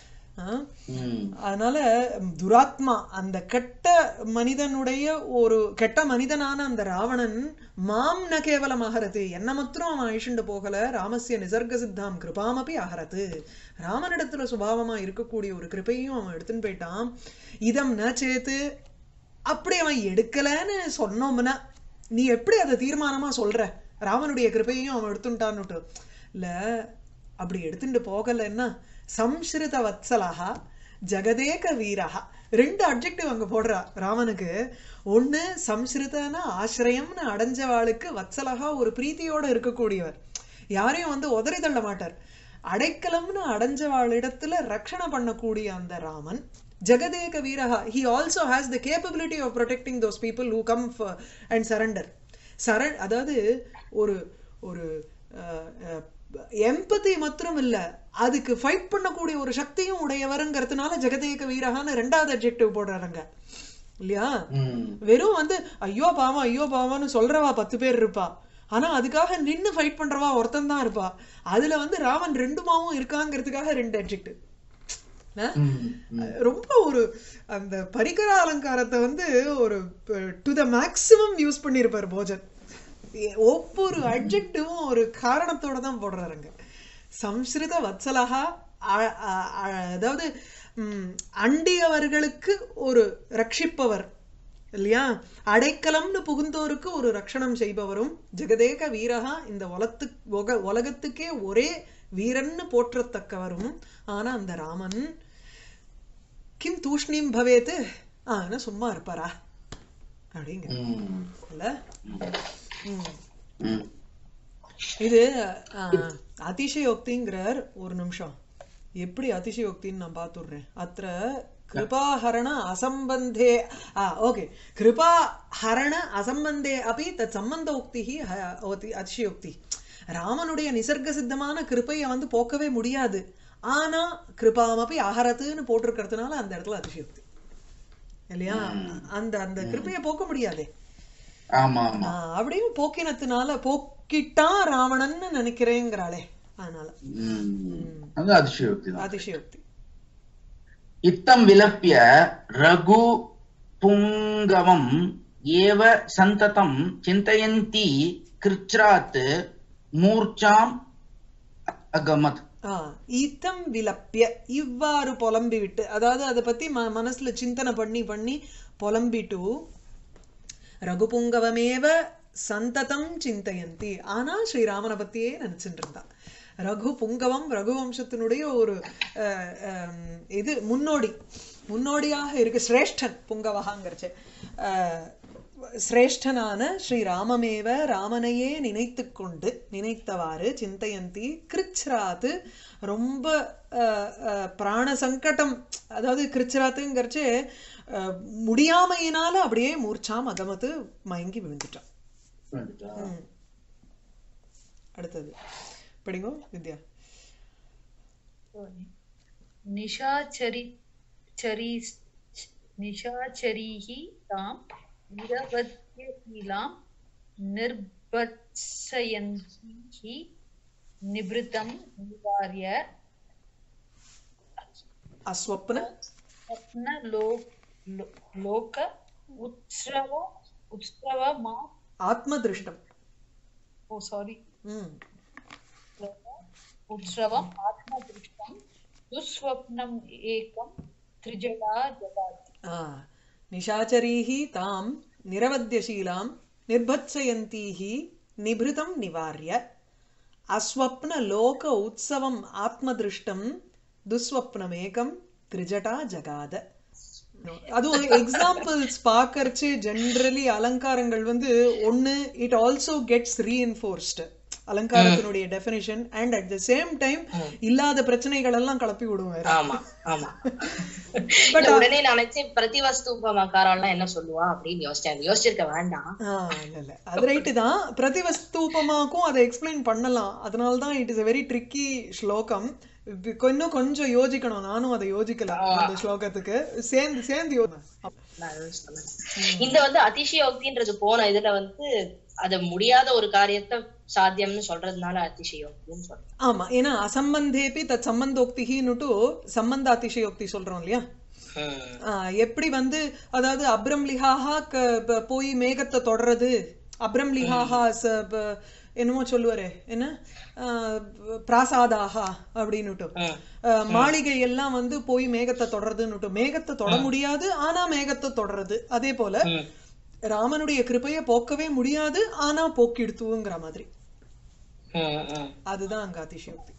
அதனால துராத்மா, அந்த கெட்ட மனிதனுடைய ஒரு கெட்ட மனிதனான அந்த ராவணன் மாம் ந கேவலம் அஹரது, என்ன மாத்திரம் அவன் அழிச்சுண்டு போகல. ராமஸ்ய நிசர்க சித்தாம் கிருபாமபி அஹரது, ராமனிடத்துல சுபாவமா இருக்கக்கூடிய ஒரு கிருப்பையும் அவன் எடுத்துன்னு போயிட்டான். இதம் ந சேத்து, அப்படி அவன் எடுக்கலன்னு சொன்னோம்னா நீ எப்படி அதை தீர்மானமா சொல்ற ராமனுடைய கிருப்பையும் அவன் எடுத்துட்டான்னுட்டு? இல்ல, அப்படி எடுத்துட்டு போகலன்னா சம்ஸ்ருத வத்சலஹா ஜெகதேக வீரஹா, ரெண்டு அப்ஜெக்டிவ் அங்க போடுறா ராமனுக்கு. ஒண்ணு சம்ஸ்ருதனா ஆசிரயம்னு அடைஞ்சவாளுக்கு, வத்சலஹா ஒரு பிரீத்தியோட இருக்கக்கூடியவர், யாரையும் வந்து உதறி தள்ள மாட்டார். அடைக்கலம்னு அடைஞ்சவாளிடத்துல ரக்ஷணை பண்ணக்கூடிய அந்த Raman ஜெகதேக வீரஹா, he also has the capability of protecting those people who come for and surrender. சரண் அதாவது ஒரு ஒரு எம்பதி மாத்திரம் இல்ல, அதுக்கு ஃபைட் பண்ணக்கூடிய ஒரு சக்தியும் உடையவருங்கிறதுனால ஜெகதேக வீரஹான்னு ரெண்டாவது அட்ஜெக்டிவ் போடுறாங்க இல்லையா? வெறும் வந்து ஐயோ பாவம் ஐயோ பாவம்னு சொல்றவா பத்து பேர் இருப்பா, ஆனா அதுக்காக நின்னு ஃபைட் பண்றவா ஒருத்தன் தான் இருப்பா. அதுல வந்து ராமன் ரெண்டுமாவும் இருக்காங்கிறதுக்காக ரெண்டு அட்ஜெக்டிவ். ரொம்ப ஒரு அந்த பரிகர அலங்காரத்தை வந்து ஒரு டு த மேக்சிமம் யூஸ் பண்ணிருப்பாரு போஜன். ஒவ்வொரு அட்ஜெக்டிவும் ஒரு காரணத்தோட தான் போடுறாருங்க. சம்ஸ்ருத வத்சலஹா, அதாவது அண்டியவர்களுக்கு ஒரு ரட்சிப்பவர் இல்லையா, அடைக்கலம்னு புகுந்தோருக்கு ஒரு ரட்சணம் செய்பவரும், ஜெகதேக வீரஹா, இந்த உலத்து உலகத்துக்கே ஒரே வீரன்னு போற்றத்தக்கவரும் ஆனா அந்த ராமன் கிம் தூஷ்ணீம் பவேத்து, ஆனா சும்மா இருப்பாரா அப்படிங்க இல்ல. இது அதிசயோக்திங்கிறார். ஒரு நிமிஷம், எப்படி அதிசயோக்தின்னு நான் பார்த்துடுறேன். அத்த கிருபாஹரண அசம்பந்தே, ஓகே, கிருபாஹரண அசம்பந்தே அப்படி தத் சம்பந்த உக்தி அதிசயோக்தி. ராமனுடைய நிசர்க சித்தமான கிருப்பையை வந்து போக்கவே முடியாது, ஆனா கிருபாமப்பி அஹரத்துன்னு போட்டிருக்கிறதுனால அந்த இடத்துல அதிசயோக்தி இல்லையா? அந்த அந்த கிருப்பையை போக்க முடியாதே, அப்படியும் போக்கினத்தினால போக்கிட்டான் ராவணன்னு நினைக்கிறேங்கிறாளே, அதனால அதிசயோக்தி. இத்தம் விலப்பிய ரகு புங்கவம் ஏவ சந்ததம் சிந்தயந்தி கிருச்ராத் மூர்ச்சாம் அகமத். ஈத்தம் விலப்பிய இவ்வாறு புலம்பி விட்டு, அதாவது அதை பத்தி ம மனசுல சிந்தனை பண்ணி பண்ணி புலம்பிட்டு ரகுபுங்கவமேவ சந்ததம் சிந்தயந்தி, ஆனா ஸ்ரீராமனை பத்தியே நினைச்சுட்டு இருந்தா. ரகு புங்கவம் ரகுவம்சத்தினுடைய ஒரு இது முன்னோடி முன்னோடியாக இருக்கு. சிரேஷ்டன் புங்கவகாங்கிறச்சு சிரேஷ்டனான ஸ்ரீராமமேவ ராமனையே நினைத்து கொண்டு நினைத்தவாறு சிந்தயந்தி கிருச்ராத்து ரொம்ப பிராண சங்கடம், அதாவது கிருச்ராத்துங்கிறச்சு முடியாமையினால அப்படியே மூர்ச்சாம் அகமத்து மயங்கி விழுந்துட்டான். அடுத்தது படிங்கோ வித்யா. நிஷாச்சரி சரி நிஷாச்சரீஹி தாம் நிரவத்யசீலாம் நிர்பத்ஸயந்திஹி நிப்ருதம் நிவார்ய அஸ்வப்ன ஸ்வப்ன லோக உத்ஸ்ரவ உத்ஸ்ரவமா ஆத்ம திருஷ்டம். ஓ சாரி ம் உத்ஸ்ரவம் ஆத்ம திருஷ்டம் துஸ்வப்னம் ஏகம் த்ரிஜடா ஜகாதி. ஆ நிஷாச்சரீஹி தாம் நிரவத்யசீலாம் நிர்பத்ஸயந்தீஹி நிப்ருதம் நிவார்ய அஸ்வப்ன லோக உத்சவம் ஆத்மதிருஷ்டம் துஸ்வப்னமேகம் த்ரிஜடா ஜகாத. அதுவும் எக்ஸாம்பிள்ஸ் பார்க்கறச்சு ஜென்ரலி அலங்காரங்கள் வந்து ஒன்னு இட் ஆல்சோ கெட்ஸ் ரீஎன்ஃபோர்ஸ்டு அலங்காரத்தினுடைய definition and at the same time இல்லாத பிரச்சனைகள் எல்லாம் கிளப்பி விடுவாரு. ஆமா ஆமா பட் உடனே நினைச்சேன் பிரதிவஸ்தூபமாக்காரெல்லாம் என்ன சொல்லுவா அப்படின்னு யோசிச்சேன். யோசிச்சிருக்க வேண்டாம். இல்ல இல்ல அது ரைட்டு தான். பிரதிவஸ்தூபமாக்கும் அதை எக்ஸ்பிளைன் பண்ணலாம். அதனாலதான் it is a very tricky ஸ்லோகம். இன்னும் கொஞ்சம் யோசிக்கணும். நானும் அதை யோசிக்கலாம் அந்த ஸ்லோகத்துக்கு சேர்ந்து சேர்ந்து. இந்த வந்து அதிசயோக்தின்றது போன இதுல வந்து அது முடியாத ஒரு காரியத்தை சாத்தியம்னு சொல்றதுனால அதிசயோக்தின்னு சொல்றேன். ஆமா, ஏன்னா அசம்பந்தேபி தத் சம்பந்தோக்திகின்னுட்டு சம்பந்த அதிசயோக்தி சொல்றோம் இல்லையா. எப்படி வந்து அதாவது அப்ரம்லிஹாஹா போய் மேகத்தை தொடறது, அப்ரம்லிஹாஹா என்னமோ சொல்லுவாரு என்ன பிராசாதாஹா அப்படின்னுட்டு மாளிகை எல்லாம் வந்து போய் மேகத்தை தொடர்றதுன்னுட்டு மேகத்தை தொட முடியாது ஆனா மேகத்தை தொடர்றது. அதே போல ராமனுடைய கிருபைய போக்கவே முடியாது ஆனா போக்கிடுத்துங்கிற மாதிரி. அதுதான் அங்க அதிசயோக்தி.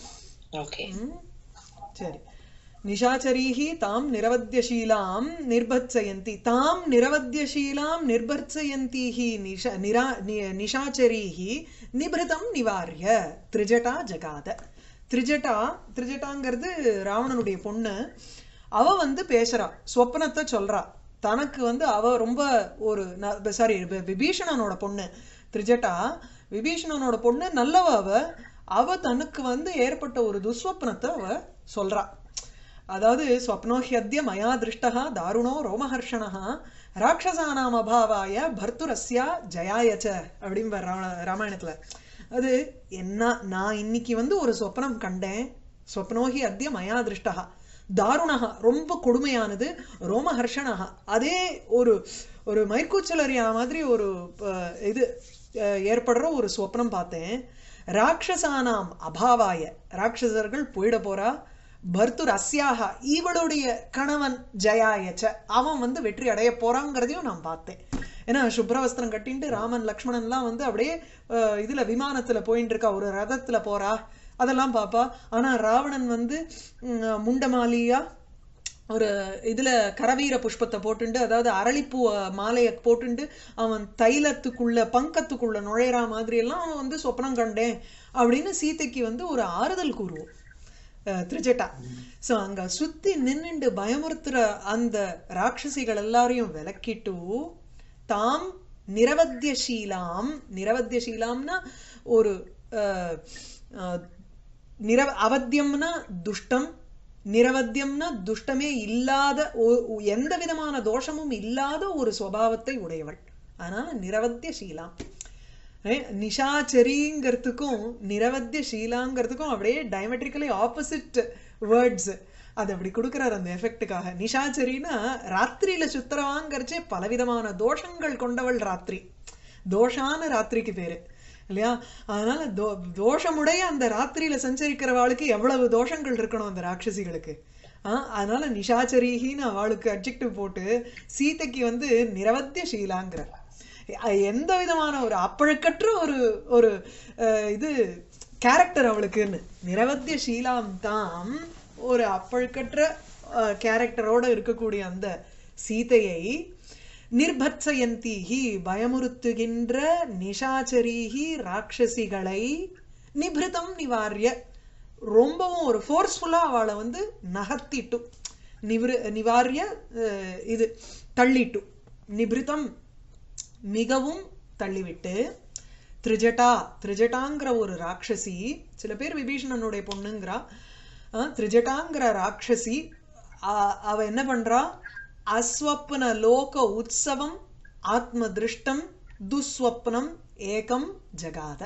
சரி. நிஷாச்சரீஹி தாம் நிரவத்யசீலாம் நிர்பத்ஸயந்தி தாம் நிரவத்யசீலாம் நிர்பத்ஸயந்தீஹி நிஷா நிரா நிஷாச்சரீஹி நிப்ருதம் நிவார்ய த்ரிஜடா ஜகாத. த்ரிஜடா த்ரிஜட்டாங்கிறது ராவணனுடைய பொண்ணு. அவ வந்து பேசுறா, ஸ்வப்னத்தை சொல்றா. தனக்கு வந்து அவ ரொம்ப ஒரு சாரி விபீஷணனோட பொண்ணு த்ரிஜட்டா. விபீஷணனோட பொண்ணு நல்லவ. அவ அவ தனக்கு வந்து ஏற்பட்ட ஒரு துஸ்வப்னத்தை அவ சொல்றா. அதாவது ஸ்வப்னோஹ்யத்ய மயா திருஷ்டா தாருணோ ரோமஹர்ஷணா ராட்சசானாம் அபாவாய பர்த்துரஸ்யா ஜயாயச்ச அப்படிம்ப ராமாயணத்துல. அது என்ன, நான் இன்னைக்கு வந்து ஒரு சொப்னம் கண்டேன். ஸ்வப்னோஹி அத்ய மயா திருஷ்டா தாருணஹா ரொம்ப கொடுமையானது, ரோமஹர்ஷணஹா அதே ஒரு ஒரு மயிர்கூச்சலறியா மாதிரி ஒரு இது ஏற்படுற ஒரு சொப்னம் பார்த்தேன். ராட்சசானாம் அபாவாய ராட்சசர்கள் போயிட போறா. பர்த்துர் அஸ்யாகா இவளுடைய கணவன் ஜயாயச்ச அவன் வந்து வெற்றி அடைய போறாங்கிறதையும் நான் பார்த்தேன். ஏன்னா சுப்ரவஸ்திரம் கட்டின்ட்டு ராமன் லக்ஷ்மணன்லாம் வந்து அப்படியே இதுல விமானத்துல போயிட்டு இருக்கா, ஒரு ரதத்துல போறா, அதெல்லாம் பாப்பா. ஆனா ராவணன் வந்து முண்டமாலியா ஒரு இதுல கரவீர புஷ்பத்தை போட்டுண்டு, அதாவது அரளிப்பூ மாலைய போட்டுண்டு அவன் தைலத்துக்குள்ள பங்கத்துக்குள்ள நுழையிற மாதிரி எல்லாம் அவன் வந்து சொப்னம் கண்டேன் அப்படின்னு சீதைக்கு வந்து ஒரு ஆறுதல் கூறுவோம் த்ரிஜட்டா. சோ அங்க சுத்தி நின்னுண்டு பயமுறுத்துற அந்த ராட்சசிகள் எல்லாரையும் விலக்கிட்டு தாம் நிரவத்யசீலாம், நிரவத்யசீலாம்னா ஒரு நிரவ அவத்தியம்னா துஷ்டம், நிரவத்தியம்னா துஷ்டமே இல்லாத எந்த விதமான தோஷமும் இல்லாத ஒரு சுபாவத்தை உடையவள். அதனால நிரவத்யசீலாம். நிஷாச்சரிங்கிறதுக்கும் நிரவத்யசீலாங்கிறதுக்கும் அப்படியே டயமெட்ரிக்கலி ஆப்போசிட் வேர்ட்ஸ். அது அப்படி கொடுக்குறாரு அந்த எஃபெக்டுக்காக. நிஷாச்சரின்னா ராத்திரியில சுத்திரவாங்கிறச்சே பலவிதமான தோஷங்கள் கொண்டவள் ராத்திரி, தோஷான ராத்திரிக்கு பேரு இல்லையா? அதனால தோ தோஷமுடைய அந்த ராத்திரியில சஞ்சரிக்கிறவாளுக்கு எவ்வளவு தோஷங்கள் இருக்கணும் அந்த ராட்சசிகளுக்கு. ஆஹ் அதனால நிஷாச்சரிகின்னு அவளுக்கு அட்ஜெக்டிவ் போட்டு சீதைக்கு வந்து நிரவத்திய ஷீலாங்கிற எந்த விதமான ஒரு அப்பழுக்கற்ற ஒரு ஒரு இது கேரக்டர் அவளுக்குன்னு. நிரவத்திய ஷீலாம் தாம் ஒரு அப்பழுக்கற்ற கேரக்டரோட இருக்கக்கூடிய அந்த சீதையை நிர்பத்சயந்தீஹி பயமுறுத்துகின்ற நிஷாச்சரீஹி ராட்சசிகளை நிபிருதம் நிவாரிய ரொம்பவும் ஒரு ஃபோர்ஸ்ஃபுல்லா அவளை வந்து நகர்த்திட்டு நிவிரு நிவாரிய இது தள்ளிட்டு நிபிருதம் மிகவும் தள்ளிவிட்டு திரிஜட்டா திரிஜட்டாங்கிற ஒரு ராட்சசி, சில பேர் விபீஷணனுடைய பொண்ணுங்கிறா, திரிஜட்டாங்கிற ராட்சசி அவ என்ன பண்றா, அஸ்வப்ன லோக உற்சவம் ஆத்ம திருஷ்டம் துஸ்வப்னம் ஏகம் ஜகாத.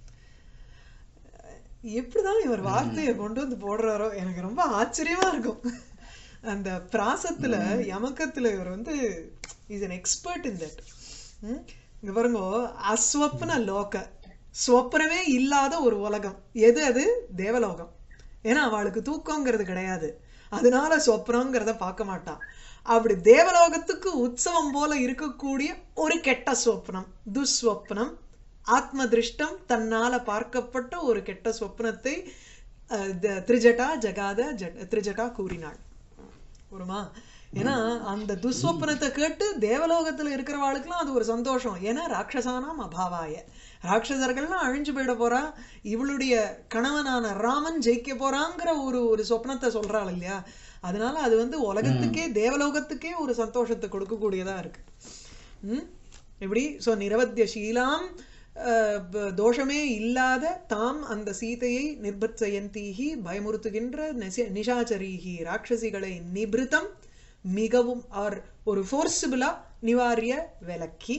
எப்படிதான் இவர் வார்த்தையை கொண்டு வந்து போடுறாரோ எனக்கு ரொம்ப ஆச்சரியமா இருக்கும். அந்த பிராசத்துல யமக்கத்துல இவர் வந்து is an expert in that. இங்க பாருங்க, அஸ்வப்ன லோக ஸ்வப்னமே இல்லாத ஒரு உலகம் எது? அது தேவலோகம். ஏன்னா அவளுக்கு தூக்கங்கிறது கிடையாது, அதனால ஸ்வப்னங்கிறத பார்க்க மாட்டான். அப்படி தேவலோகத்துக்கு உற்சவம் போல இருக்கக்கூடிய ஒரு கெட்ட ஸ்வப்னம் துஸ்வப்னம் ஆத்ம திருஷ்டம், தன்னால பார்க்கப்பட்ட ஒரு கெட்ட ஸ்வப்னத்தை திரிஜட்டா ஜகாத திரிஜட்டா கூறினாள். ஒருமா ஏன்னா அந்த துஸ்வப்னத்தை கேட்டு தேவலோகத்துல இருக்கிறவாளுக்குலாம் அது ஒரு சந்தோஷம். ஏன்னா ராட்சசானாம் அபாவாய, ராட்சசர்கள்லாம் அழிஞ்சு போயிட போறா, இவளுடைய கணவனான ராமன் ஜெயிக்க போறாங்கிற ஒரு ஒரு சொப்னத்தை சொல்றாள் இல்லையா? அதனால அது வந்து உலகத்துக்கே தேவலோகத்துக்கே ஒரு சந்தோஷத்தை கொடுக்கக்கூடியதா இருக்கு. உம் எப்படி சோ நிரவத்திய ஷீலாம் தோஷமே இல்லாத தாம் அந்த சீதையை நிர்பத்சயந்தீஹி பயமுறுத்துகின்ற நிஷாச்சரீஹி ராட்சசிகளை நிபிருதம் மிகவும் ஆர் ஒரு ஃபோர்ஸிபிளா நிவாரிய விலக்கி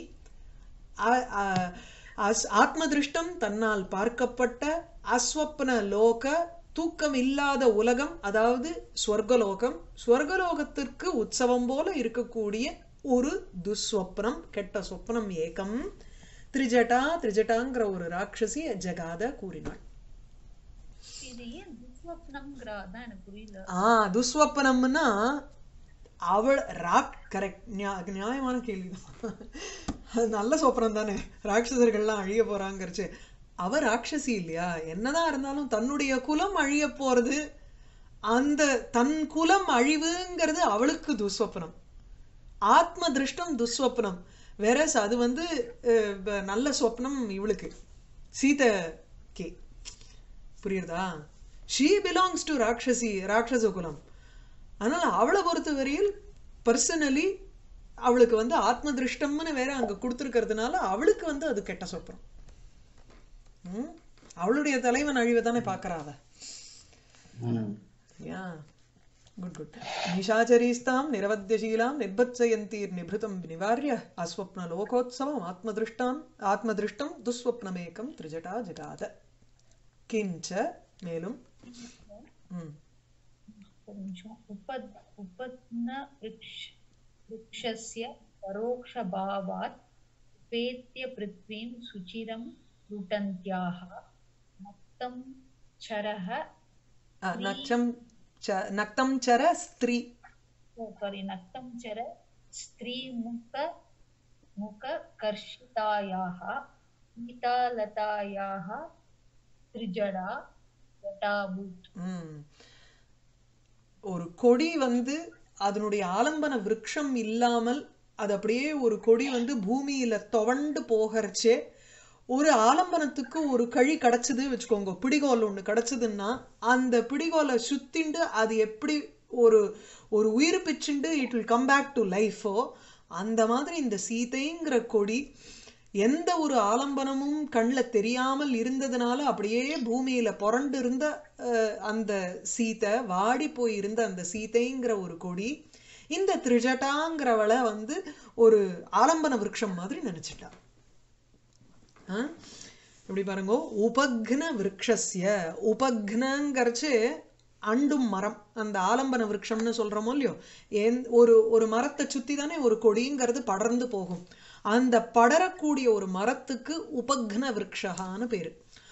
ஆத்ம திருஷ்டம் தன்னால் பார்க்கப்பட்ட அஸ்வப்ன லோக தூக்கம் இல்லாத உலகம், அதாவது ஸ்வர்கலோகம், ஸ்வர்கலோகத்திற்கு உற்சவம் போல இருக்கக்கூடிய ஒரு துஸ்வப்னம் கெட்ட சொப்னம் ஏகம் திரிஜட்டா திரிஜட்டாங்கிற ஒரு ராட்சசி ஜகாத கூறினாள். ஆஹ் துஸ்வப்னம்னா அவள் ராக் கரெக்ட் நியாயமான கேள்விதான். அது நல்ல சொப்னம் தானே, ராட்சசர்கள்லாம் அழிய போறாங்கிறச்சு. அவ ராட்சசி இல்லையா? என்னதான் இருந்தாலும் தன்னுடைய குலம் அழிய போறது, அந்த தன் குலம் அழிவுங்கிறது அவளுக்கு துஸ்வப்னம். ஆத்ம திருஷ்டம் துஸ்வப்னம் வேற, அது வந்து நல்ல சொப்னம் இவளுக்கு சீதைக்கு. புரியுறதா? ஷீ பிலாங்ஸ் டு ராட்சசி ராட்சச குலம். அதனால அவளை பொறுத்த வரையில் பர்சனலி அவளுக்கு வந்து ஆத்ம திருஷ்டம்னு வேற அங்க கொடுத்துருக்கிறதுனால அவளுக்கு வந்து அது கெட்ட சொப்னம். உம் அவளுடைய தலைவன் அழிவை தானே பாக்குறாவ. Good good. நிஷாச்சரீஸ்தாம் நிரவத்தியசீலாம் நிர்பத்சயந்தீர் நிபிருதம் நிவாரிய அஸ்வப்ன லோகோத்சவம் ஆத்மதிருஷ்டாம் ஆத்மதிருஷ்டம் துஸ்வப்னமேகம் திரிஜட்டா ஜகாத. கிஞ்ச மேலும் उपपत्न वृक्षस्य परोक्षभावात् उपेत्य पृथ्वीं सुचिरं लुटन्त्याः नक्तं चरः नक्तं नक्तं चर स्त्री सॉरी नक्तं चर स्त्री मुख मुख कर्षितायाः नीतालतायाः त्रिजडा जटाभूत. ஒரு கொடி வந்து அதனுடைய ஆலம்பன விருட்சம் இல்லாமல் அது அப்படியே ஒரு கொடி வந்து பூமியில துவண்டு போகிறச்சே, ஒரு ஆலம்பனத்துக்கு ஒரு கழி கிடைச்சது வச்சுக்கோங்க, பிடிகோல் ஒண்ணு கிடைச்சதுன்னா அந்த பிடிகோலை சுத்திண்டு அது எப்படி ஒரு ஒரு உயிர் பிச்சுண்டு it will come back to லைஃபோ, அந்த மாதிரி இந்த சீதைங்கிற கொடி எந்த ஒரு ஆலம்பனமும் கண்ணில் தெரியாமல் இருந்ததுனால அப்படியே பூமியில புரண்டு இருந்த அந்த சீதை, வாடி போய் இருந்த அந்த சீதைங்கிற ஒரு கொடி இந்த திரிஜட்டாங்கிறவளை வந்து ஒரு ஆலம்பன விருட்சம் மாதிரி நினைச்சிட்டா. இப்படி பாருங்க, உபக்ன விருட்சஸ்ய உபக்னங்கிறச்சு அண்டும் மரம் அந்த ஆலம்பன விருட்சம்னு சொல்றோமோ இல்லையோ எந் ஒரு ஒரு மரத்தை சுத்தி தானே ஒரு கொடிங்கிறது படர்ந்து போகும். அந்த படரக்கூடிய ஒரு மரத்துக்கு உபக்ன விருட்சகான்னு பேரு.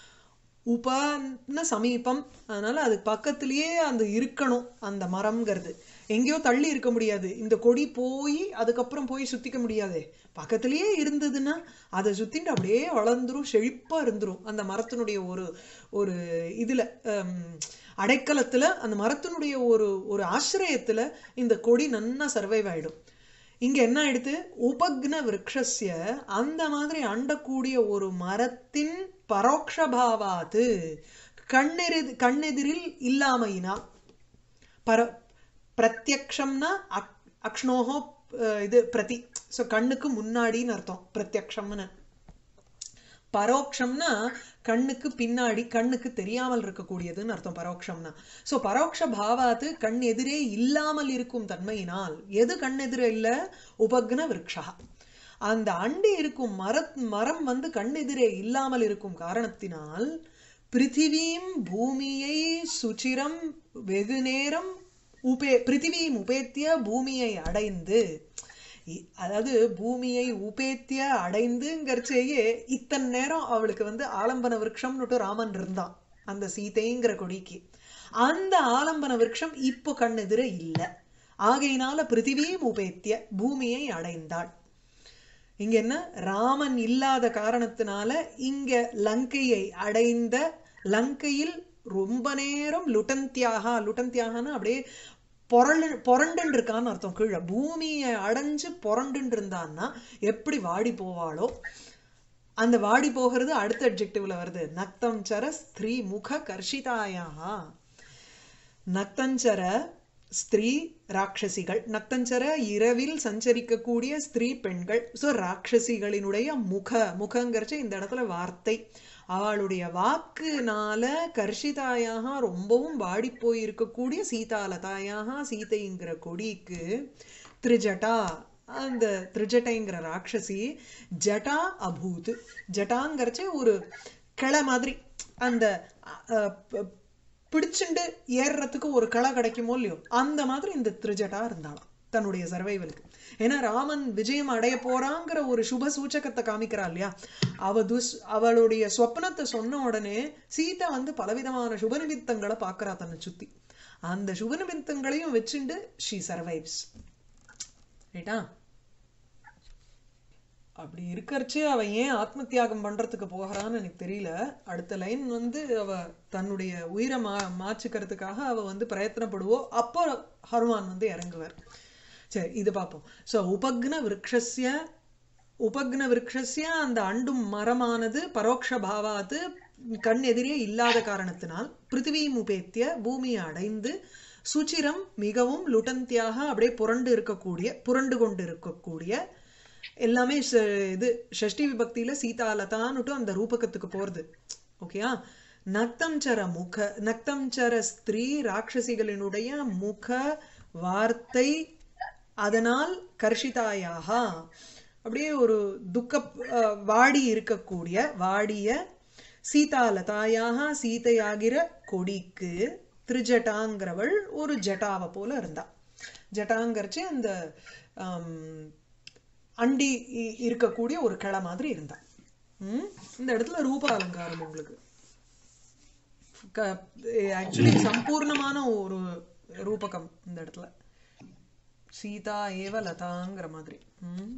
உபன்னு சமீபம், அதனால அது பக்கத்திலேயே அந்த இருக்கணும். அந்த மரம்ங்கிறது எங்கேயோ தள்ளி இருக்க முடியாது. இந்த கொடி போய் அதுக்கப்புறம் போய் சுத்திக்க முடியாதே, பக்கத்திலேயே இருந்ததுன்னா அதை சுத்திட்டு அப்படியே வளர்ந்துரும், செழிப்பா இருந்துரும். அந்த மரத்தினுடைய ஒரு ஒரு இதுல அடைக்கலத்துல, அந்த மரத்தினுடைய ஒரு ஒரு ஆசிரியத்துல இந்த கொடி நன்னா சர்வைவ் ஆயிடும். இங்க என்ன ஆயிடுத்து, உபக்ன விருட்சஸ்ய அந்த மாதிரி அண்டக்கூடிய ஒரு மரத்தின் பரோக்ஷபாவாத்து கண்ணெரி கண்ணெதிரில் இல்லாமையினா. பர பிரத்யக்ஷம்னா அக் அக்ஷ்ணோஹோ இது பிரதி, ஸோ கண்ணுக்கு முன்னாடின்னு அர்த்தம் பிரத்யக்ஷம்னு. பரோக்ஷம்னா கண்ணுக்கு பின்னாடி, கண்ணுக்கு தெரியாமல் இருக்கக்கூடியதுன்னு அர்த்தம் பரோக்ஷம்னா. ஸோ பரோக்ஷ பாவாத்து கண் எதிரே இல்லாமல் இருக்கும் தன்மையினால். எது கண் எதிரே இல்ல? உபக்ன விருட்சா. அந்த அண்டி இருக்கும் மர மரம் வந்து கண் எதிரே இல்லாமல் இருக்கும் காரணத்தினால் பிருத்திவீம் பூமியை சுச்சிரம் வெகு நேரம் உபே பிருத்திவீம் உபேத்திய பூமியை அடைந்து, அதாவது பூமியை உபேத்திய அடைந்துங்கிறச்சேயே இத்தனை நேரம் அவளுக்கு வந்து ஆலம்பன விருட்சம்னுட்டு ராமன் இருந்தான் அந்த சீதைங்கிற கொடிக்கு. அந்த ஆலம்பன விருட்சம் இப்போ கண்ணெதிர இல்லை. ஆகையினால பிருத்திவீம் உபேத்திய பூமியை அடைந்தாள். இங்க என்ன, ராமன் இல்லாத காரணத்தினால இங்க லங்கையை அடைந்த, லங்கையில் ரொம்ப நேரம் லுட்டந்தியாக, லுட்டந்தியாகனா அப்படியே பொரண்டு பொரண்டுன்னு இருக்கான்னு அர்த்தம். கீழே பூமியை அடைஞ்சு பொரண்டுன்னு இருந்தான்னா எப்படி வாடி போவாளோ, அந்த வாடி போகிறது அடுத்த அட்ஜெக்டிவ்ல வருது. நக்தஞ்சர ஸ்திரீ முக கர்ஷிதாயா. நக்தஞ்சர ஸ்திரீ ராட்சசிகள், நக்தஞ்சர இரவில் சஞ்சரிக்கக்கூடிய ஸ்திரீ பெண்கள். ஸோ ராட்சசிகளினுடைய முக, முகங்கிறச்சு இந்த இடத்துல வார்த்தை, அவளுடைய வாக்குனால கர்ஷிதாயாக ரொம்பவும் வாடி போயிருக்கக்கூடிய சீதாலதாயாக சீதைங்கிற கொடிக்கு திரிஜட்டா, அந்த திரிஜட்டைங்கிற ராட்சசி ஜட்டா அபூத். ஜட்டாங்கிறச்சு ஒரு கிளை மாதிரி, அந்த பிடிச்சுண்டு ஏறுறதுக்கு ஒரு களை கிடைக்குமோ இல்லையோ அந்த மாதிரி இந்த திரிஜட்டா இருந்தாலும் தன்னுடைய சர்வைவலுக்கு. ஏன்னா ராமன் விஜயம் அடைய போறாங்கிற ஒரு சுப சூச்சகத்தை காமிக்கிறா இல்லையா, அவ துஸ் அவளுடைய சொப்னத்தை சொன்ன உடனே சீதா வந்து பலவிதமான சுபநிமித்தங்களை பார்க்கறா தன்னை சுத்தி. அந்த சுபநிமித்தங்களையும் வச்சுண்டு ஷீ சர்வைவ்ஸ். ரைட்டா? அப்படி இருக்கறச்சு அவ ஏன் ஆத்ம தியாகம் பண்றதுக்கு போகிறான்னு எனக்கு தெரியல. அடுத்த லைன் வந்து அவ தன்னுடைய உயிரை மா மாச்சுக்கிறதுக்காக அவ வந்து பிரயத்தனப்படுவோ, அப்போ ஹனுமான் வந்து இறங்குவார். சரி, இது பார்ப்போம். ஸோ உபக்ன விருட்சஸ்ய, உபக்ன விருட்சஸ்ய அந்த அண்டும் மரமானது பரோக்ஷ பாவாத்து கண் எதிரே இல்லாத காரணத்தினால் பிருத்திவியும் உபேத்திய பூமியை அடைந்து சுச்சிரம் மிகவும் லுட்டந்தியாக அப்படியே புரண்டு இருக்கக்கூடிய, புரண்டு கொண்டு இருக்கக்கூடிய, எல்லாமே இது ஷஷ்டி விபக்தியில சீதாலதான்னுட்டு அந்த ரூபகத்துக்கு போறது. ஓகேயா? நக்தம்சர முக, நக்தம்சர ஸ்திரீ ராட்சசிகளினுடைய முக வார்த்தை, அதனால் கர்ஷிதாயாக அப்படியே ஒரு துக்க வாடி இருக்கக்கூடிய, வாடிய சீதாலதாயாக சீதையாகிற கொடிக்கு திரிஜட்டாங்கிறவள் ஒரு ஜட்டாவை போல இருந்தா. ஜட்டாங்கிறச்சு அந்த அண்டி இருக்கக்கூடிய ஒரு கிளை மாதிரி இருந்தா. உம் இந்த இடத்துல ரூப அலங்காரம் உங்களுக்கு ஆக்சுவலி சம்பூர்ணமான ஒரு ரூபகம் இந்த இடத்துல. சீதா ஏவ லதாங்கிற மாதிரி. உம்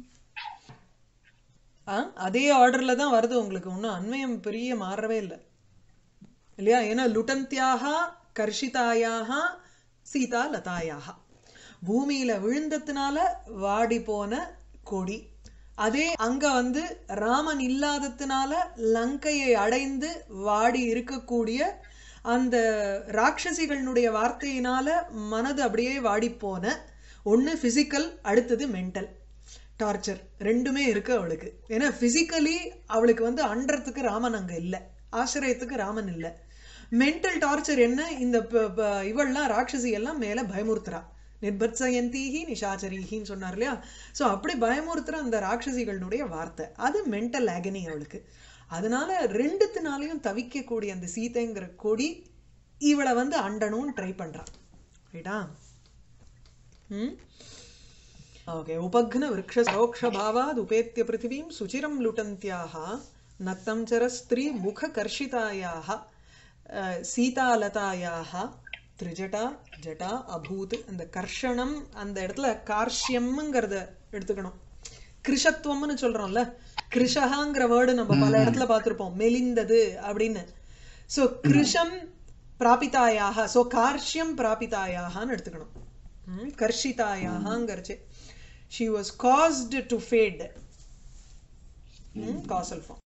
ஆஹ் அதே ஆர்டர்ல தான் வருது உங்களுக்கு, ஒன்னும் அன்வயம் பெரிய மாறவே இல்லை இல்லையா? ஏன்னா லுட்டந்தியாக கர்ஷிதாயாக சீதா லதாயாக, பூமியில விழுந்ததுனால வாடி போன கொடி. அதே அங்க வந்து ராமன் இல்லாததுனால லங்கையை அடைந்து வாடி இருக்கக்கூடிய அந்த ராட்சசிகளுடைய வார்த்தையினால மனது அப்படியே வாடி போன, ஒன்னு பிசிக்கல், அடுத்தது மென்டல் டார்ச்சர், ரெண்டுமே இருக்கு அவளுக்கு. ஏன்னா பிசிக்கலி அவளுக்கு வந்து அன்றத்துக்கு ராமன் அங்க இல்லை, ஆசிரியத்துக்கு ராமன் இல்லை. மென்டல் டார்ச்சர் என்ன, இந்த இவள்லாம் ராட்சசி எல்லாம் மேல பயமுறுத்துறா. நிர்பத்சயந்தீஹி நிஷாச்சரீஹின்னு சொன்னார் இல்லையா? ஸோ அப்படி பயமுறுத்துற அந்த ராட்சசிகளுடைய வார்த்தை, அது மென்டல் ஆகனி அவளுக்கு. அதனால ரெண்டுத்தினாலையும் தவிக்கக்கூடிய அந்த சீதைங்கிற கொடி இவளை வந்து அண்டனும் ட்ரை பண்றான் ரைட்டா ம் ஓகே உபக்ன விருக்ஷ சரோக்ஷ பாவாத் உபேத்ய பிருத்திவீம் சுச்சிரம் லுட்டந்த்யாஹ நக்தம் சர ஸ்திரீ முக கர்ஷிதாயாஹ சீதாலதாயாஹ திரிஜடா ஜடா அபூத் அந்த கர்ஷணம் அந்த இடத்துல கார்ஷ்யம்ங்கிறத எடுத்துக்கணும் கிருஷத்துவம்னு சொல்றோம்ல கிருஷகாங்கிற வேர்டு நம்ம பல இடத்துல பார்த்திருப்போம் மெலிந்தது அப்படின்னு சோ கிருஷம் பிராபிதாயாக சோ கார்ஷ்யம் பிராபிதாயாகன்னு எடுத்துக்கணும் கர்ஷிதாயாகங்கிறச்சு she was caused to fade causal form